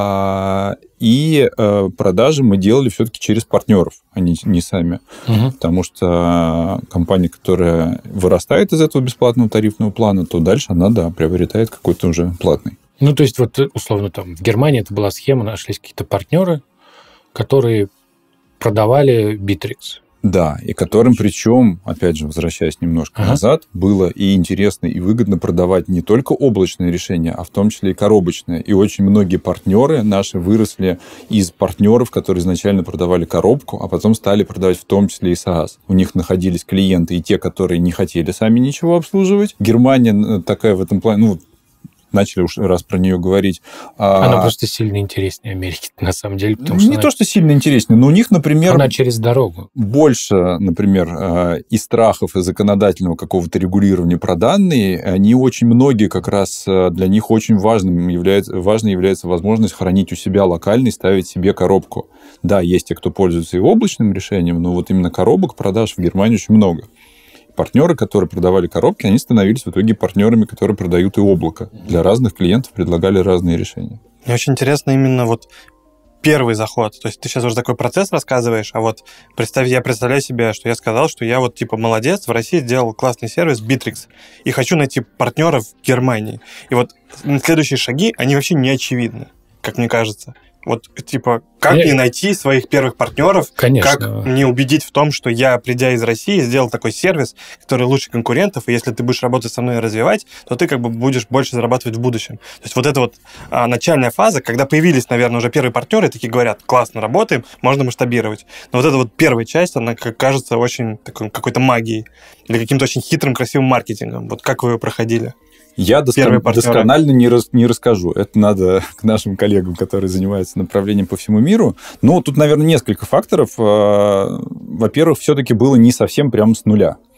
а, и а, продажи мы делали все-таки через партнеров, а не, не сами. Угу. Потому что компания, которая вырастает из этого бесплатного тарифного плана, то дальше она, да, приобретает какой-то уже платный. Ну, то есть, вот условно, там в Германии это была схема, нашлись какие-то партнеры, которые продавали Bittrex. Да, и которым, причем, опять же, возвращаясь немножко ага. назад, было и интересно, и выгодно продавать не только облачные решения, а в том числе и коробочные. И очень многие партнеры наши выросли из партнеров, которые изначально продавали коробку, а потом стали продавать в том числе и SaaS. У них находились клиенты и те, которые не хотели сами ничего обслуживать. Германия такая в этом плане... ну, начали уж раз про нее говорить. Она а... просто сильно интереснее Америки, на самом деле. Потому не что она... то, что сильно интереснее, но у них, например... Она через дорогу. Больше, например, и страхов, и законодательного какого-то регулирования про данные, они очень многие как раз для них очень важным является, важной является возможность хранить у себя локально и ставить себе коробку. Да, есть те, кто пользуется и облачным решением, но вот именно коробок продаж в Германии очень много. Партнеры, которые продавали коробки, они становились в итоге партнерами, которые продают и облако. Для разных клиентов предлагали разные решения. Мне очень интересно именно вот первый заход. То есть ты сейчас уже такой процесс рассказываешь, а вот представь, я представляю себе, что я сказал, что я вот типа молодец, в России сделал классный сервис Bittrex, и хочу найти партнеров в Германии. И вот следующие шаги, они вообще не очевидны, как мне кажется. Вот, типа, как мне найти своих первых партнеров, Конечно. Как мне убедить в том, что я, придя из России, сделал такой сервис, который лучше конкурентов, и если ты будешь работать со мной и развивать, то ты как бы будешь больше зарабатывать в будущем. То есть вот эта вот а, начальная фаза, когда появились, наверное, уже первые партнеры, такие говорят, классно работаем, можно масштабировать. Но вот эта вот первая часть, она как кажется очень такой, какой-то магией или каким-то очень хитрым, красивым маркетингом. Вот как вы ее проходили? Я доскон... досконально не, рас... не расскажу. Это надо к нашим коллегам, которые занимаются направлением по всему миру. Но тут, наверное, несколько факторов. Во-первых, все-таки было не совсем прямо с нуля.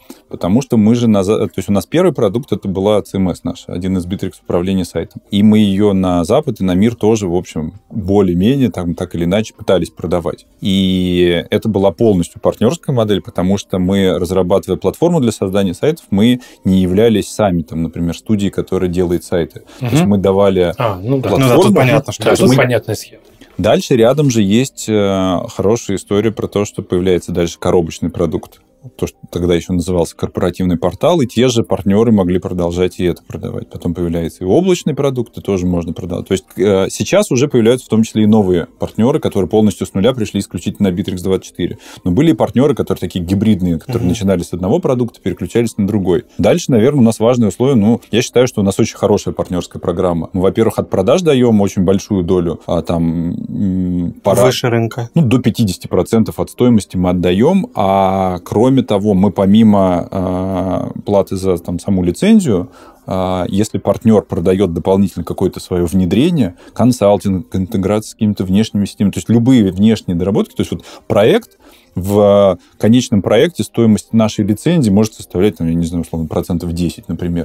Потому что мы же... На... То есть у нас первый продукт, это была си эм эс наша, один из Bittrex управления сайтом. И мы ее на Запад и на мир тоже, в общем, более-менее, там, так или иначе, пытались продавать. И это была полностью партнерская модель, потому что мы, разрабатывая платформу для создания сайтов, мы не являлись сами, там, например, студией, которая делает сайты. Угу. То есть мы давали а, ну да. платформу. Ну да, тут понятно, что... Да, тут мы... понятная схема. Дальше рядом же есть э, хорошая история про то, что появляется дальше коробочный продукт. То, что тогда еще назывался корпоративный портал, и те же партнеры могли продолжать и это продавать. Потом появляются и облачные продукты, тоже можно продавать. То есть э, сейчас уже появляются в том числе и новые партнеры, которые полностью с нуля пришли исключительно на Bittrex двадцать четыре. Но были и партнеры, которые такие гибридные, которые uh-huh. начинали с одного продукта, переключались на другой. Дальше, наверное, у нас важное условие, ну, я считаю, что у нас очень хорошая партнерская программа. Мы, во-первых, от продаж даем очень большую долю, а там... М- пора... Выше рынка. Ну, до пятьдесят процентов от стоимости мы отдаем, а кроме Кроме того, мы помимо э, платы за там, саму лицензию, э, если партнер продает дополнительно какое-то свое внедрение, консалтинг, интеграция с какими-то внешними системами, то есть любые внешние доработки, то есть вот проект, в конечном проекте стоимость нашей лицензии может составлять, там, я не знаю, условно, процентов десять, например.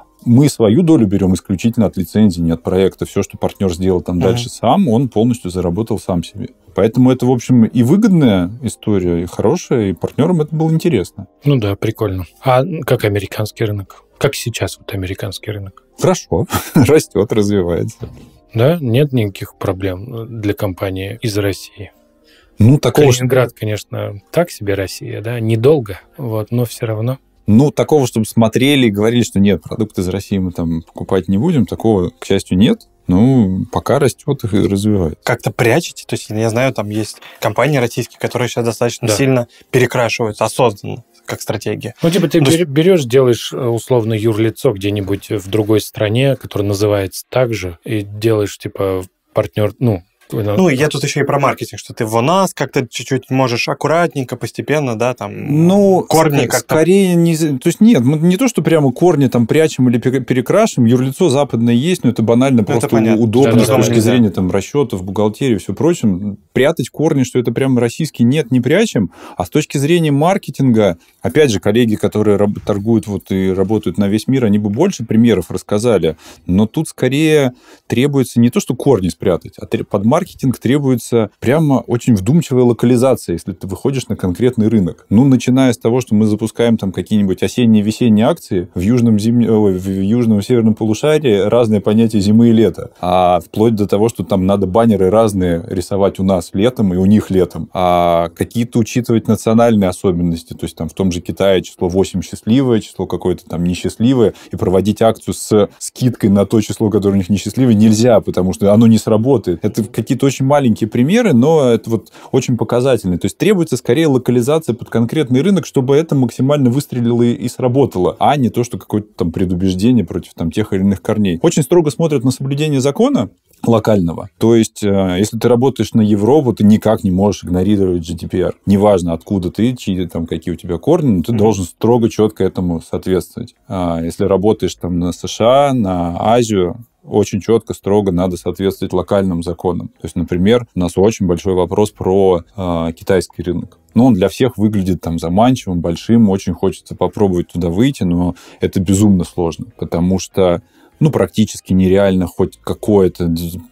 Мы свою долю берем исключительно от лицензии, не от проекта. Все, что партнер сделал там uh-huh. дальше сам, он полностью заработал сам себе. Поэтому это, в общем, и выгодная история, и хорошая, и партнерам это было интересно. Ну да, прикольно. А как американский рынок? Как сейчас вот американский рынок? Хорошо, растет, развивается. Да? Нет никаких проблем для компании из России? Ну, такого... Калининград, конечно, так себе Россия, да, недолго, вот, но все равно. Ну, такого, чтобы смотрели и говорили, что нет, продукты из России мы там покупать не будем, такого, к счастью, нет. Ну, пока растет и развивается. Как-то прячете? То есть, я знаю, там есть компании российские, которые сейчас достаточно да. сильно перекрашиваются осознанно, как стратегия. Ну, типа ты ну, берешь, делаешь условно юрлицо где-нибудь в другой стране, которое называется так же, и делаешь, типа, партнер, ну, Ну, я тут еще и про маркетинг, что ты в нас как-то чуть-чуть можешь аккуратненько, постепенно, да, там, ну, корни ск- как-то... Скорее, не, то есть нет, мы не то, что прямо корни там прячем или перекрашиваем, юрлицо западное есть, но это банально, ну, просто это удобно да, с точки да, зрения там, расчетов, бухгалтерии и все прочее. Прятать корни, что это прямо российский, нет, не прячем. А с точки зрения маркетинга, опять же, коллеги, которые торгуют вот и работают на весь мир, они бы больше примеров рассказали, но тут скорее требуется не то, что корни спрятать, а под маркетинг требуется прямо очень вдумчивая локализация, если ты выходишь на конкретный рынок. Ну, начиная с того, что мы запускаем там какие-нибудь осенние, весенние акции, в южном, зим... в южном и северном полушарии разные понятия зимы и лета, а вплоть до того, что там надо баннеры разные рисовать у нас летом и у них летом, а какие-то учитывать национальные особенности, то есть там в том же Китае число восемь счастливое, число какое-то там несчастливое, и проводить акцию с скидкой на то число, которое у них несчастливое, нельзя, потому что оно не сработает. Это какие-то очень маленькие примеры, но это вот очень показательно. То есть требуется скорее локализация под конкретный рынок, чтобы это максимально выстрелило и сработало, а не то, что какое-то там предубеждение против там тех или иных корней. Очень строго смотрят на соблюдение закона локального. То есть, если ты работаешь на Европу, ты никак не можешь игнорировать джи ди пи ар. Неважно, откуда ты, чьи там, какие у тебя корни, но ты mm-hmm. должен строго, четко этому соответствовать. Если работаешь там на США, на Азию, очень четко, строго надо соответствовать локальным законам. То есть, например, у нас очень большой вопрос про э, китайский рынок. Ну, он для всех выглядит там заманчивым, большим, очень хочется попробовать туда выйти, но это безумно сложно, потому что ну, практически нереально хоть какое-то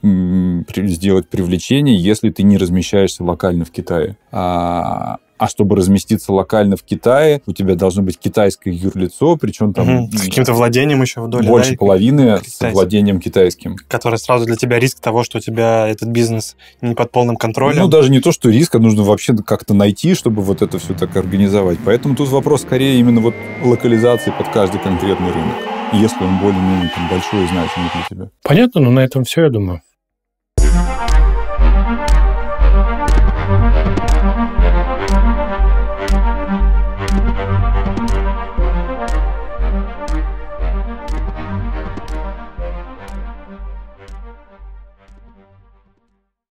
сделать привлечение, если ты не размещаешься локально в Китае. А, а чтобы разместиться локально в Китае, у тебя должно быть китайское юрлицо, причем там... Угу. С каким-то владением еще в доле, больше да, половины с владением китайским. Который сразу для тебя риск того, что у тебя этот бизнес не под полным контролем. Ну, даже не то, что риск, а нужно вообще как-то найти, чтобы вот это все так организовать. Поэтому тут вопрос скорее именно вот локализации под каждый конкретный рынок, если он более-менее там большой и значимый для тебя. Понятно, но на этом все, я думаю.